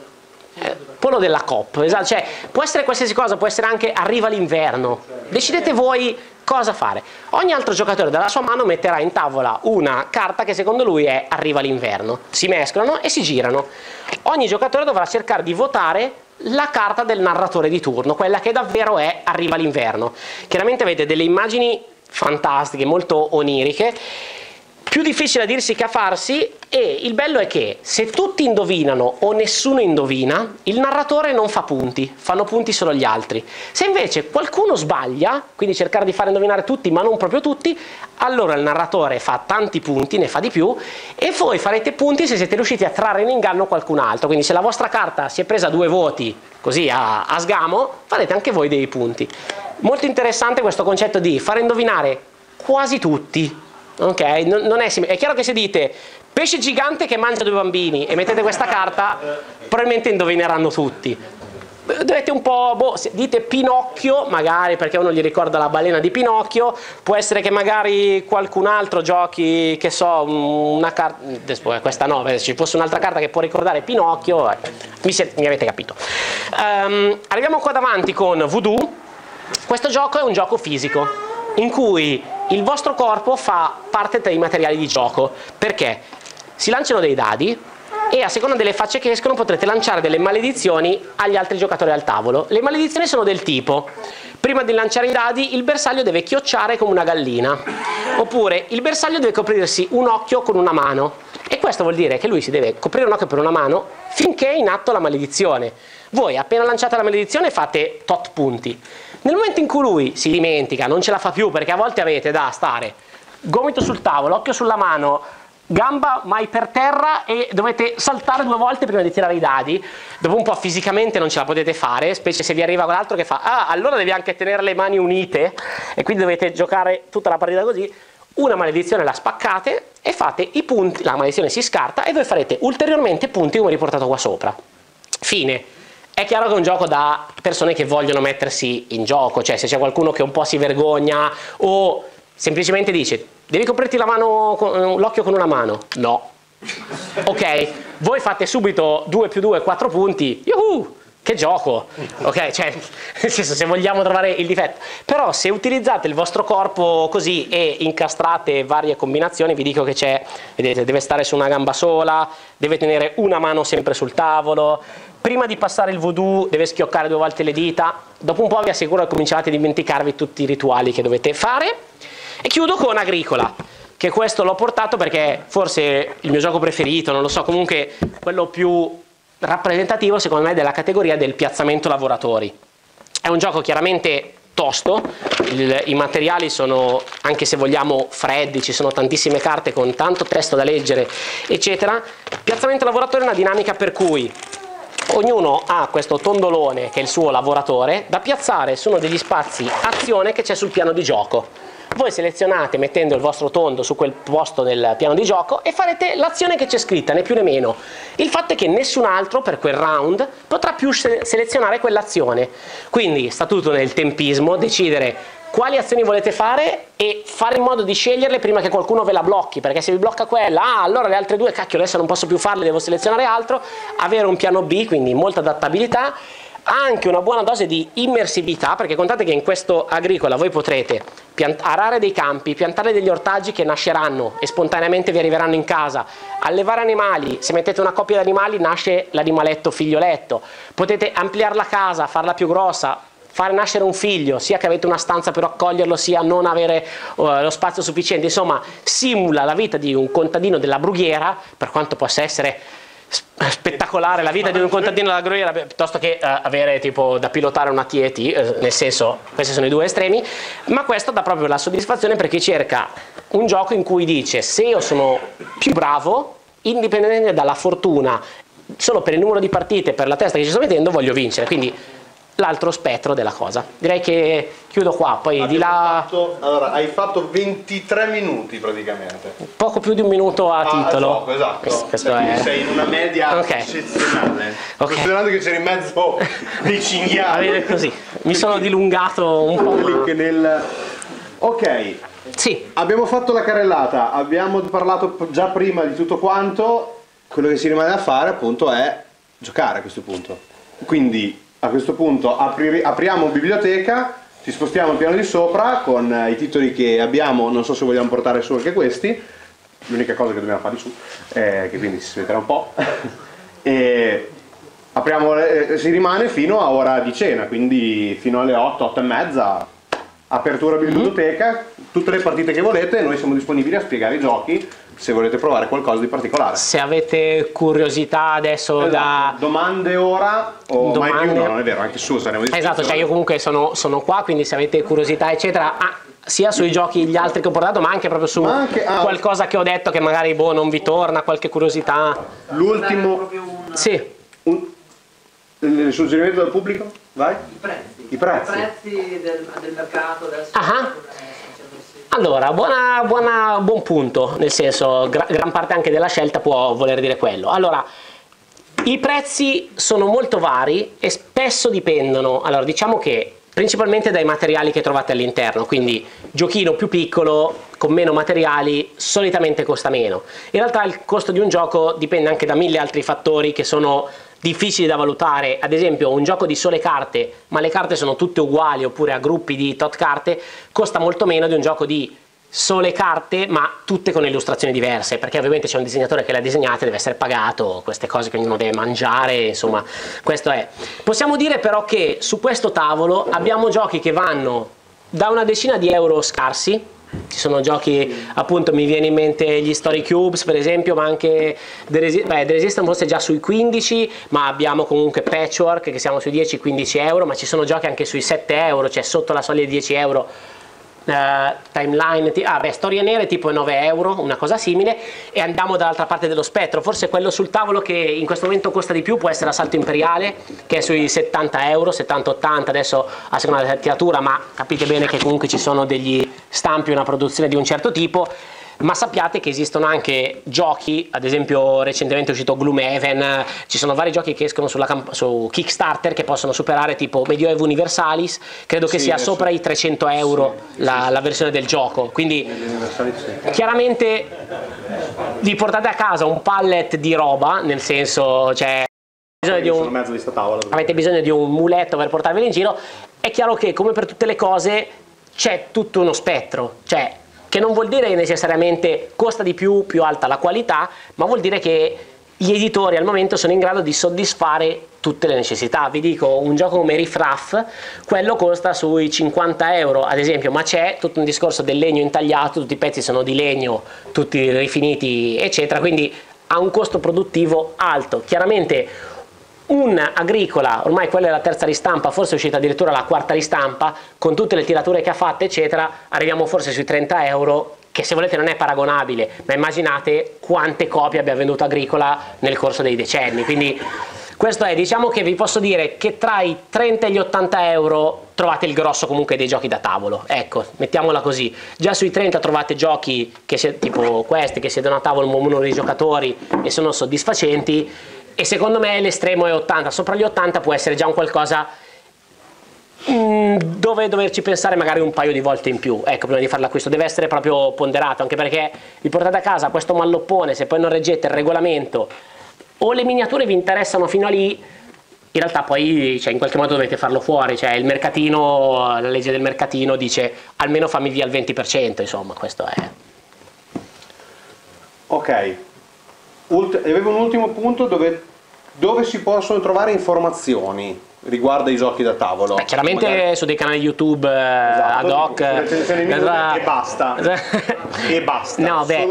polo della Coop, esatto. Cioè, può essere qualsiasi cosa, può essere anche arriva l'inverno, decidete voi cosa fare. Ogni altro giocatore dalla sua mano metterà in tavola una carta che secondo lui è arriva l'inverno, si mescolano e si girano. Ogni giocatore dovrà cercare di votare la carta del narratore di turno, quella che davvero è arriva l'inverno. Chiaramente avete delle immagini fantastiche, molto oniriche, più difficile a dirsi che a farsi, e il bello è che se tutti indovinano o nessuno indovina, il narratore non fa punti, fanno punti solo gli altri. Se invece qualcuno sbaglia, quindi cercare di far indovinare tutti ma non proprio tutti, allora il narratore fa tanti punti, ne fa di più, e voi farete punti se siete riusciti a trarre in inganno qualcun altro. Quindi se la vostra carta si è presa 2 voti così a sgamo, farete anche voi dei punti. Molto interessante questo concetto di far indovinare quasi tutti. Ok, non è simile. È chiaro che se dite pesce gigante che mangia 2 bambini e mettete questa carta, probabilmente indovineranno tutti. Dovete un po', dite Pinocchio, magari perché uno gli ricorda la balena di Pinocchio, può essere che magari qualcun altro giochi, che so, una carta, questa no, se ci fosse un'altra carta che può ricordare Pinocchio, mi avete capito. Arriviamo qua davanti con Voodoo. Questo gioco è un gioco fisico, in cui il vostro corpo fa parte dei materiali di gioco. Perché? Si lanciano dei dadi e a seconda delle facce che escono potrete lanciare delle maledizioni agli altri giocatori al tavolo. Le maledizioni sono del tipo: prima di lanciare i dadi il bersaglio deve chiocciare come una gallina, oppure il bersaglio deve coprirsi un occhio con una mano, e questo vuol dire che lui si deve coprire un occhio per una mano finché è in atto la maledizione. Voi appena lanciate la maledizione fate tot punti. Nel momento in cui lui si dimentica, non ce la fa più, perché a volte avete da stare gomito sul tavolo, occhio sulla mano, gamba mai per terra, e dovete saltare 2 volte prima di tirare i dadi, dopo un po' fisicamente non ce la potete fare, specie se vi arriva quell'altro che fa allora devi anche tenere le mani unite, e quindi dovete giocare tutta la partita così. Una maledizione la spaccate e fate i punti, la maledizione si scarta e voi farete ulteriormente punti come riportato qua sopra. Fine. È chiaro che è un gioco da persone che vogliono mettersi in gioco, cioè se c'è qualcuno che un po' si vergogna o semplicemente dice devi coprirti l'occhio con una mano, no. Ok, voi fate subito 2 più 2, 4 punti, yuhu, che gioco, ok, cioè nel senso, se vogliamo trovare il difetto. Però se utilizzate il vostro corpo così e incastrate varie combinazioni, vi dico che c'è, vedete, deve stare su una gamba sola, deve tenere una mano sempre sul tavolo, prima di passare il voodoo deve schioccare 2 volte le dita, dopo un po' vi assicuro che comincerete a dimenticarvi tutti i rituali che dovete fare. E chiudo con Agricola, che questo l'ho portato perché forse il mio gioco preferito, non lo so, comunque quello più rappresentativo secondo me della categoria del piazzamento lavoratori. È un gioco chiaramente tosto, i materiali sono, anche se vogliamo, freddi, ci sono tantissime carte con tanto testo da leggere, eccetera. Piazzamento lavoratori è una dinamica per cui ognuno ha questo tondolone che è il suo lavoratore da piazzare su uno degli spazi azione che c'è sul piano di gioco. Voi selezionate mettendo il vostro tondo su quel posto del piano di gioco e farete l'azione che c'è scritta, né più né meno. Il fatto è che nessun altro per quel round potrà più selezionare quell'azione. Quindi sta tutto nel tempismo, decidere quali azioni volete fare e fare in modo di sceglierle prima che qualcuno ve la blocchi, perché se vi blocca quella, allora le altre 2, cacchio, adesso non posso più farle, devo selezionare altro. Avere un piano B, quindi molta adattabilità, anche una buona dose di immersività, perché contate che in questo Agricola voi potrete arare dei campi, piantare degli ortaggi che nasceranno e spontaneamente vi arriveranno in casa, allevare animali, se mettete una coppia di animali nasce l'animaletto figlioletto, potete ampliare la casa, farla più grossa, fare nascere un figlio, sia che avete una stanza per accoglierlo, sia non avere lo spazio sufficiente. Insomma, simula la vita di un contadino della brughiera, per quanto possa essere spettacolare la vita di un contadino della brughiera, piuttosto che avere tipo da pilotare una TET, nel senso, questi sono i 2 estremi. Ma questo dà proprio la soddisfazione per chi cerca un gioco in cui dice: se io sono più bravo, indipendentemente dalla fortuna, solo per il numero di partite, per la testa che ci sto mettendo, voglio vincere. Quindi l'altro spettro della cosa. Direi che chiudo qua, poi di là... Allora, hai fatto 23 minuti praticamente. Poco più di un minuto a titolo. Esatto. Questo è... Sei in una media Okay. eccezionale. Ok. Considerando che c'eri in mezzo dei cinghiali. Va bene così, mi sono dilungato un po'. Link nel... Ok, Sì, abbiamo fatto la carrellata, abbiamo parlato già prima di tutto quanto, quello che ci rimane da fare appunto è giocare a questo punto. Quindi a questo punto apriamo biblioteca, ci spostiamo al piano di sopra con i titoli che abbiamo, non so se vogliamo portare su anche questi, l'unica cosa che dobbiamo fare di su, che quindi si smetterà un po'. E apriamo, si rimane fino a ora di cena, quindi fino alle 8, 8 e mezza. Apertura biblioteca, tutte le partite che volete, noi siamo disponibili a spiegare i giochi se volete provare qualcosa di particolare. se avete curiosità adesso da... Domande ora o mai Domande. più? No, non è vero, anche su saremo disponibili. Esatto, cioè io comunque sono qua, quindi se avete curiosità eccetera, sia sui giochi gli altri che ho portato, ma anche proprio su qualcosa che ho detto che magari non vi torna, qualche curiosità. L'ultimo, Sì, il suggerimento del pubblico? Vai? I prezzi del mercato adesso. allora, buon punto, nel senso, gran parte anche della scelta può voler dire quello. Allora, i prezzi sono molto vari e spesso dipendono, allora diciamo che principalmente dai materiali che trovate all'interno, quindi giochino più piccolo con meno materiali solitamente costa meno. In realtà il costo di un gioco dipende anche da mille altri fattori che sono difficili da valutare. Ad esempio un gioco di sole carte, ma le carte sono tutte uguali, oppure a gruppi di tot carte, costa molto meno di un gioco di sole carte ma tutte con illustrazioni diverse, perché ovviamente c'è un disegnatore che le ha disegnate, deve essere pagato, queste cose che ognuno deve mangiare, insomma questo è. Possiamo dire però che su questo tavolo abbiamo giochi che vanno da una decina di euro scarsi. Ci sono giochi, appunto mi viene in mente gli Story Cubes per esempio, ma anche The Resistance forse già sui 15, ma abbiamo comunque Patchwork che siamo sui 10-15 euro, ma ci sono giochi anche sui 7 euro, cioè sotto la soglia di 10 euro. Timeline, storie nere tipo 9 euro, una cosa simile. E andiamo dall'altra parte dello spettro, forse quello sul tavolo che in questo momento costa di più può essere Assalto Imperiale, che è sui 70 euro, 70-80 adesso a seconda della tiratura, ma capite bene che comunque ci sono degli stampi, una produzione di un certo tipo. Ma sappiate che esistono anche giochi, ad esempio recentemente è uscito Gloomhaven, ci sono vari giochi che escono su Kickstarter che possono superare tipo Medioevo Universalis, credo che sia sopra i 300 euro la versione del gioco, quindi chiaramente vi portate a casa un pallet di roba, nel senso, cioè avete bisogno di un muletto per portarvelo in giro. È chiaro che come per tutte le cose c'è tutto uno spettro, cioè che non vuol dire che necessariamente costa di più alta la qualità, ma vuol dire che gli editori al momento sono in grado di soddisfare tutte le necessità. Vi dico, un gioco come Riff Raff, quello costa sui 50 euro ad esempio, ma c'è tutto un discorso del legno intagliato, tutti i pezzi sono di legno, tutti rifiniti eccetera, quindi ha un costo produttivo alto. Chiaramente un Agricola, ormai quella è la terza ristampa, forse è uscita addirittura la quarta ristampa, con tutte le tirature che ha fatte eccetera, arriviamo forse sui 30 euro, che se volete non è paragonabile, ma immaginate quante copie abbia venduto Agricola nel corso dei decenni. Quindi questo è, diciamo che vi posso dire che tra i 30 e gli 80 euro trovate il grosso comunque dei giochi da tavolo, ecco, mettiamola così. Già sui 30 trovate giochi che tipo questi che siedono a tavolo un numero di giocatori e sono soddisfacenti, e secondo me l'estremo è 80, sopra gli 80 può essere già un qualcosa dove doverci pensare magari un paio di volte in più, ecco, prima di fare l'acquisto. Deve essere proprio ponderato, anche perché vi portate a casa questo malloppone, se poi non reggete il regolamento o le miniature vi interessano fino a lì, in realtà poi in qualche modo dovete farlo fuori, cioè il mercatino, la legge del mercatino dice almeno fammi via il 20%, insomma, questo è. Ok, avevo un ultimo punto dove si possono trovare informazioni riguardo ai giochi da tavolo. Chiaramente magari su dei canali YouTube ad hoc e basta. E basta. No, beh,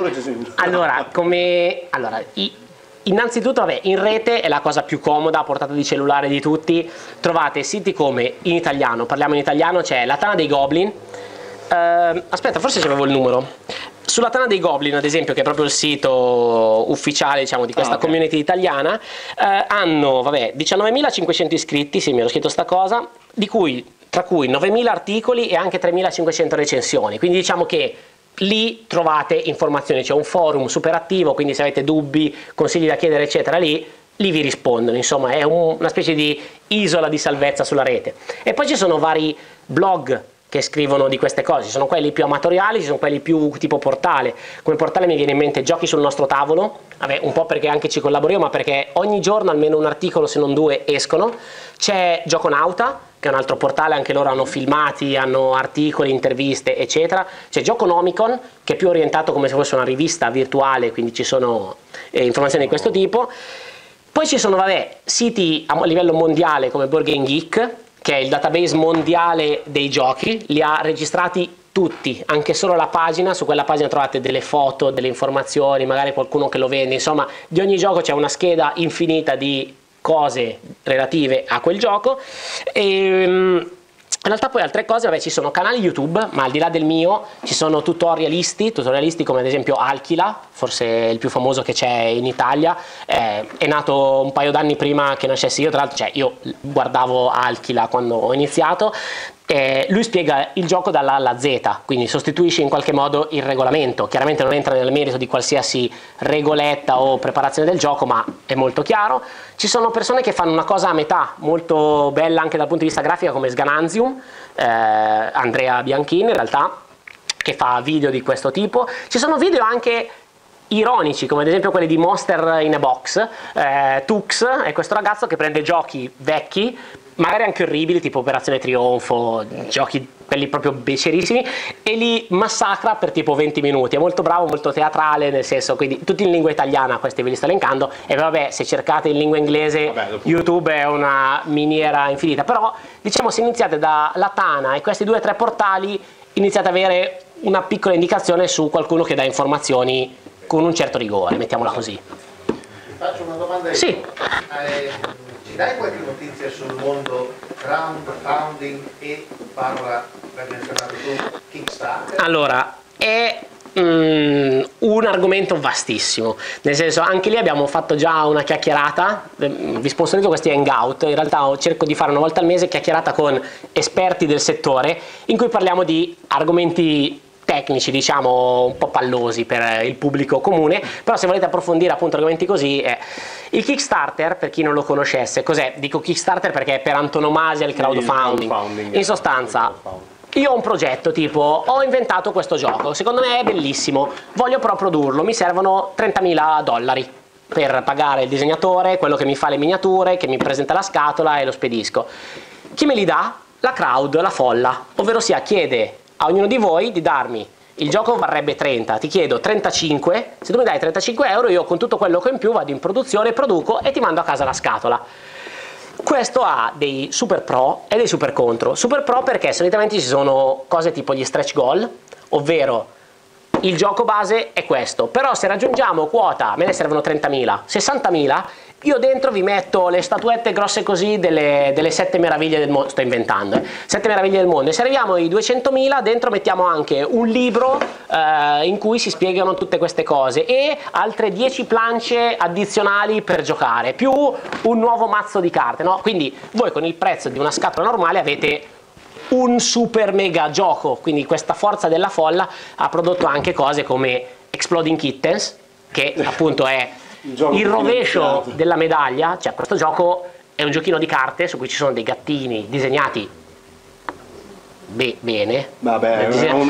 innanzitutto in rete è la cosa più comoda, a portata di cellulare di tutti. Trovate siti come, in italiano, parliamo in italiano, c'è La Tana dei Goblin, aspetta, forse c'avevo il numero, Sulla Tana dei Goblin, ad esempio, che è proprio il sito ufficiale, diciamo, di questa community italiana, hanno 19.500 iscritti, sì, mi ero scritto sta cosa, tra cui 9.000 articoli e anche 3.500 recensioni, quindi diciamo che lì trovate informazioni, c'è un forum super attivo, quindi se avete dubbi, consigli da chiedere eccetera, lì vi rispondono, insomma è una specie di isola di salvezza sulla rete. E poi ci sono vari blog che scrivono di queste cose, ci sono quelli più amatoriali, ci sono quelli più tipo portale. Come portale mi viene in mente Giochi sul nostro tavolo, un po' perché anche ci collaboro io, ma perché ogni giorno almeno un articolo, se non due, escono. C'è Gioconauta, che è un altro portale, anche loro hanno filmati, hanno articoli, interviste eccetera. C'è Gioconomicon, che è più orientato come se fosse una rivista virtuale, quindi ci sono informazioni di questo tipo. Poi ci sono siti a livello mondiale come Board Game Geek, che è il database mondiale dei giochi, li ha registrati tutti, anche solo la pagina. Su quella pagina trovate delle foto, delle informazioni, magari qualcuno che lo vende, insomma di ogni gioco c'è una scheda infinita di cose relative a quel gioco. E in realtà poi altre cose, ci sono canali YouTube, ma al di là del mio ci sono tutorialisti come ad esempio Alchila, forse il più famoso che c'è in Italia, è nato un paio d'anni prima che nascessi io, tra l'altro io guardavo Alchila quando ho iniziato. Lui spiega il gioco dalla A alla Z, quindi sostituisce in qualche modo il regolamento. Chiaramente non entra nel merito di qualsiasi regoletta o preparazione del gioco, ma è molto chiaro. Ci sono persone che fanno una cosa a metà, molto bella anche dal punto di vista grafico, come Sgananzium, Andrea Bianchin in realtà, che fa video di questo tipo. Ci sono video anche ironici, come ad esempio quelli di Monster in a Box. Tux è questo ragazzo che prende giochi vecchi, magari anche orribili, tipo Operazione Trionfo, giochi quelli proprio becerissimi, e li massacra per tipo 20 minuti. È molto bravo, molto teatrale, nel senso, quindi tutti in lingua italiana, questi ve li sto elencando, e se cercate in lingua inglese YouTube è una miniera infinita. Però diciamo, se iniziate da La Tana e questi 2 o 3 portali, iniziate ad avere una piccola indicazione su qualcuno che dà informazioni con un certo rigore, mettiamola così. Ti faccio una domanda. Sì. Ci dai qualche notizia sul mondo crowdfunding e per menzionato tu, Kickstarter? Allora, è un argomento vastissimo, nel senso, anche lì abbiamo fatto già una chiacchierata, vi sponsorizzo questi hangout, in realtà cerco di fare una volta al mese chiacchierata con esperti del settore, in cui parliamo di argomenti tecnici, diciamo un po' pallosi per il pubblico comune, però se volete approfondire appunto argomenti così, il Kickstarter, per chi non lo conoscesse, cos'è? Dico Kickstarter perché è per antonomasia il crowdfunding. In sostanza, io ho un progetto tipo, ho inventato questo gioco, secondo me è bellissimo, voglio però produrlo, mi servono $30.000 per pagare il disegnatore, quello che mi fa le miniature, che mi presenta la scatola e lo spedisco. Chi me li dà? La crowd, la folla, ovvero sia chiede a ognuno di voi di darmi, il gioco varrebbe 30, ti chiedo 35, se tu mi dai 35 euro io con tutto quello che ho in più vado in produzione, produco e ti mando a casa la scatola. Questo ha dei super pro e dei super contro. Super pro perché solitamente ci sono cose tipo gli stretch goal, ovvero il gioco base è questo, però se raggiungiamo quota, me ne servono 30.000, 60.000, io dentro vi metto le statuette grosse così delle 7 meraviglie del mondo, sto inventando, 7 meraviglie del mondo, e se arriviamo ai 200.000 dentro mettiamo anche un libro in cui si spiegano tutte queste cose e altre 10 planche addizionali per giocare, più un nuovo mazzo di carte, no? Quindi voi con il prezzo di una scatola normale avete un super mega gioco, quindi questa forza della folla ha prodotto anche cose come Exploding Kittens, che appunto è il rovescio della medaglia, cioè questo gioco è un giochino di carte su cui ci sono dei gattini disegnati bene. Vabbè,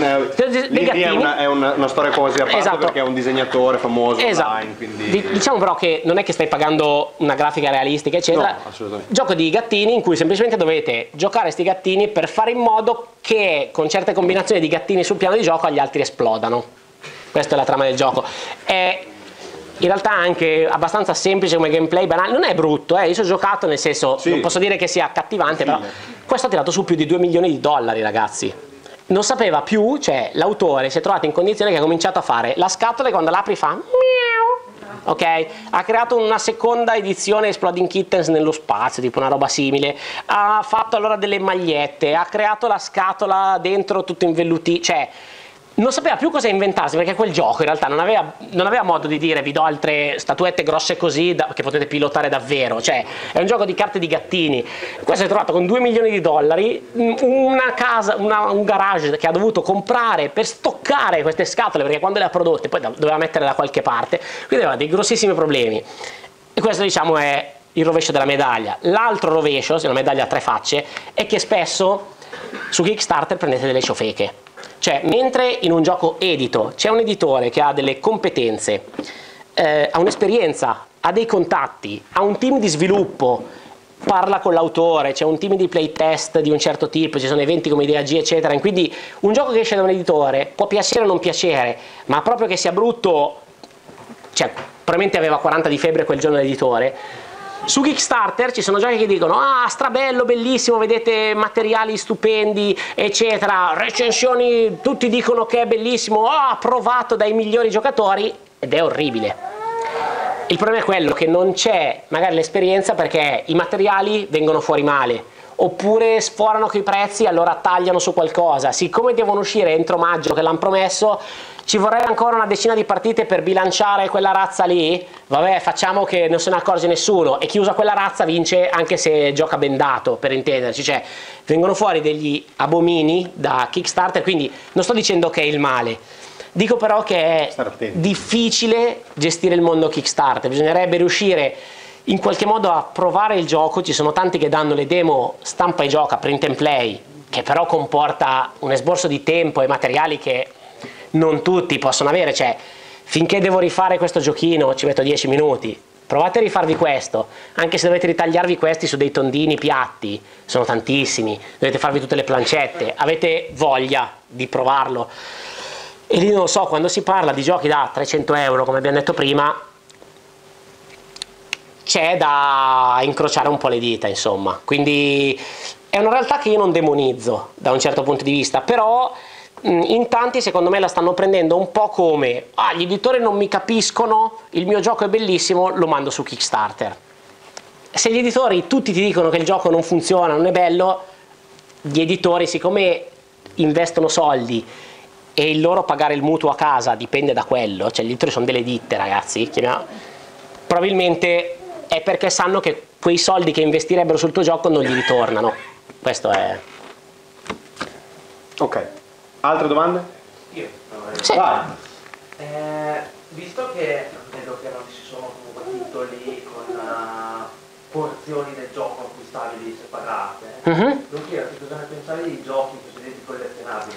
è una storia così a parte, esatto, perché è un disegnatore famoso, esatto, online, quindi... Diciamo però che non è che stai pagando una grafica realistica eccetera, no, assolutamente. Gioco di gattini in cui semplicemente dovete giocare sti gattini per fare in modo che con certe combinazioni di gattini sul piano di gioco gli altri esplodano. Questa è la trama del gioco. È in realtà anche abbastanza semplice come gameplay, banale, non è brutto, io ci ho giocato, nel senso, sì, non posso dire che sia accattivante, però questo ha tirato su più di $2 milioni, ragazzi. Non sapeva più, cioè l'autore si è trovato in condizione che ha cominciato a fare la scatola e quando l'apri fa miau, ok? Ha creato una seconda edizione Exploding Kittens nello spazio, tipo una roba simile, ha fatto allora delle magliette, ha creato la scatola dentro tutto in velluti, cioè non sapeva più cosa inventarsi, perché quel gioco in realtà non aveva modo di dire vi do altre statuette grosse così che potete pilotare davvero, cioè è un gioco di carte di gattini. Questo è trovato con $2 milioni, una casa, un garage che ha dovuto comprare per stoccare queste scatole, perché quando le ha prodotte poi doveva metterle da qualche parte, quindi aveva dei grossissimi problemi. E questo diciamo è il rovescio della medaglia. L'altro rovescio, se una medaglia a tre facce, è che spesso su Kickstarter prendete delle ciofeche. Cioè, mentre in un gioco edito c'è un editore che ha delle competenze, ha un'esperienza, ha dei contatti, ha un team di sviluppo, parla con l'autore, c'è un team di playtest di un certo tipo, ci sono eventi come Idea G, eccetera. E quindi un gioco che esce da un editore può piacere o non piacere, ma proprio che sia brutto, cioè, probabilmente aveva 40 di febbre quel giorno l'editore. Su Kickstarter ci sono giochi che dicono ah, strabello, bellissimo, vedete materiali stupendi, eccetera, recensioni, tutti dicono che è bellissimo, approvato dai migliori giocatori, ed è orribile. Il problema è quello che non c'è magari l'esperienza, perché i materiali vengono fuori male, oppure sforano coi prezzi, allora tagliano su qualcosa. Siccome devono uscire entro maggio che l'hanno promesso, ci vorrebbe ancora una decina di partite per bilanciare quella razza lì. Vabbè, facciamo che non se ne accorge nessuno, e chi usa quella razza vince anche se gioca bendato, per intenderci. Cioè, vengono fuori degli abomini da Kickstarter, quindi non sto dicendo che è il male, dico però che è difficile gestire il mondo Kickstarter. Bisognerebbe riuscire in qualche modo a provare il gioco. Ci sono tanti che danno le demo stampa e gioca, print and play, che però comporta un esborso di tempo e materiali che non tutti possono avere. Cioè, finché devo rifare questo giochino ci metto 10 minuti, provate a rifarvi questo, anche se dovete ritagliarvi questi su dei tondini piatti, sono tantissimi, dovete farvi tutte le plancette, avete voglia di provarlo. E lì non so, quando si parla di giochi da 300 euro, come abbiamo detto prima, c'è da incrociare un po' le dita, insomma. Quindi è una realtà che io non demonizzo da un certo punto di vista, però in tanti secondo me la stanno prendendo un po' come gli editori non mi capiscono, il mio gioco è bellissimo, lo mando su Kickstarter. Se gli editori tutti ti dicono che il gioco non funziona, non è bello, gli editori, siccome investono soldi e il loro pagare il mutuo a casa dipende da quello, cioè gli editori sono delle ditte, ragazzi, probabilmente è perché sanno che quei soldi che investirebbero sul tuo gioco non gli ritornano. Questo è... Ok. Altre domande? Io. Sì. Vai. Visto che vedo che non ci sono comunque titoli con porzioni del gioco acquistabili separate, non chiedo cosa ne pensate di giochi cosiddetti collezionabili,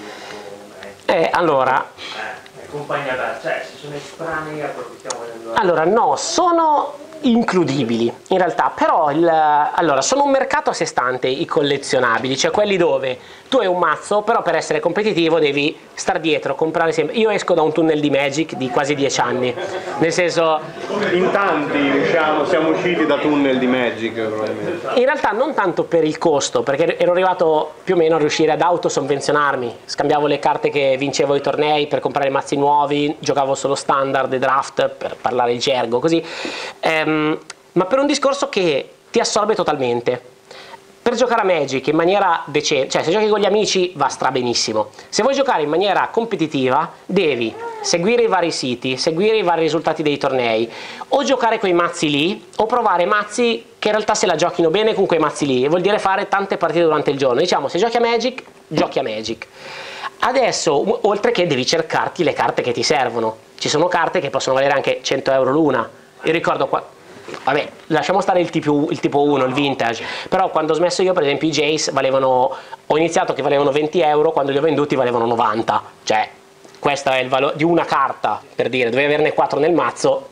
allora, compagnia bella, cioè se sono estranei a quello che stiamo vedendo. Allora, no, sono includibili in realtà, però allora, sono un mercato a sé stante i collezionabili, cioè quelli dove tu hai un mazzo, però per essere competitivo devi star dietro, comprare sempre. Io esco da un tunnel di Magic di quasi 10 anni, nel senso, in tanti siamo usciti da tunnel di Magic probabilmente. in realtà non tanto per il costo, perché ero arrivato più o meno a riuscire ad autosovvenzionarmi, scambiavo le carte che vincevo ai tornei per comprare mazzi nuovi, giocavo solo standard e draft, per parlare il gergo così, ma per un discorso che ti assorbe totalmente. Per giocare a Magic in maniera decente, cioè se giochi con gli amici va strabenissimo, se vuoi giocare in maniera competitiva devi seguire i vari siti, seguire i vari risultati dei tornei, o giocare quei mazzi lì, o provare mazzi che in realtà se la giochino bene con quei mazzi lì, e vuol dire fare tante partite durante il giorno. Diciamo, se giochi a Magic, giochi a Magic. Adesso, oltre che devi cercarti le carte che ti servono, ci sono carte che possono valere anche 100 euro l'una. Io ricordo qua, vabbè, lasciamo stare il tipo 1, il vintage, però quando ho smesso io, per esempio, i Jace valevano, ho iniziato che valevano 20 euro, quando li ho venduti valevano 90, cioè questo è il valore di una carta, per dire, dovevi averne 4 nel mazzo.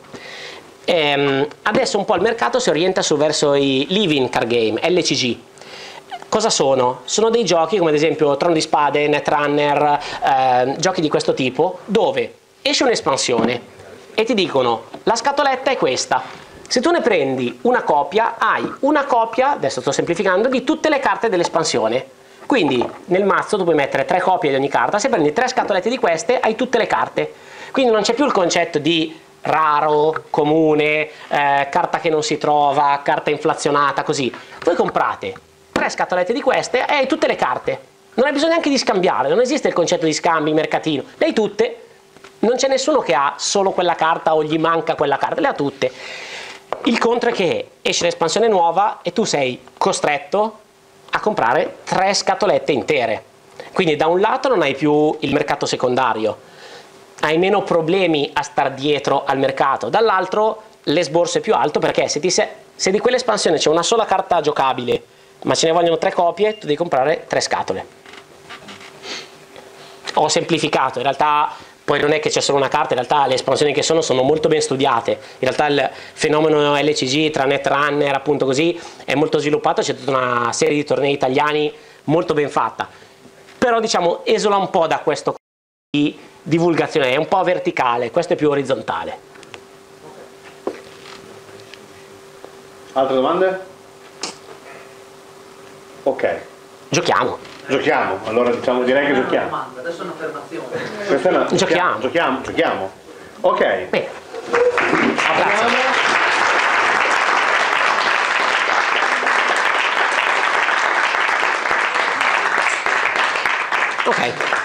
Adesso un po' il mercato si orienta verso i Living Card Game, LCG. Cosa sono? Sono dei giochi come ad esempio Trono di Spade, Netrunner, giochi di questo tipo, dove esce un'espansione e ti dicono la scatoletta è questa. Se tu ne prendi una copia, hai una copia, adesso sto semplificando, di tutte le carte dell'espansione. Quindi nel mazzo tu puoi mettere 3 copie di ogni carta, se prendi 3 scatolette di queste hai tutte le carte. Quindi non c'è più il concetto di raro, comune, carta che non si trova, carta inflazionata, così. Voi comprate 3 scatolette di queste e hai tutte le carte. Non hai bisogno neanche di scambiare, non esiste il concetto di scambi, mercatino, le hai tutte, non c'è nessuno che ha solo quella carta o gli manca quella carta, le ha tutte. Il contro è che esce l'espansione nuova e tu sei costretto a comprare 3 scatolette intere. Quindi da un lato non hai più il mercato secondario, hai meno problemi a star dietro al mercato, dall'altro l'esborso è più alto perché se di quell'espansione c'è una sola carta giocabile ma ce ne vogliono 3 copie, tu devi comprare 3 scatole. Ho semplificato, in realtà poi non è che c'è solo una carta, in realtà le espansioni che sono molto ben studiate, in realtà il fenomeno LCG tra Netrunner appunto così è molto sviluppato, c'è tutta una serie di tornei italiani molto ben fatta, però diciamo esula un po' da questo di divulgazione, è un po' verticale, questo è più orizzontale. Altre domande? Ok. Giochiamo. Giochiamo, allora diciamo, direi che giochiamo. Domanda, adesso è un'affermazione. Questa è una... Giochiamo. Giochiamo. Ok. Bene. Apriamo. Ok.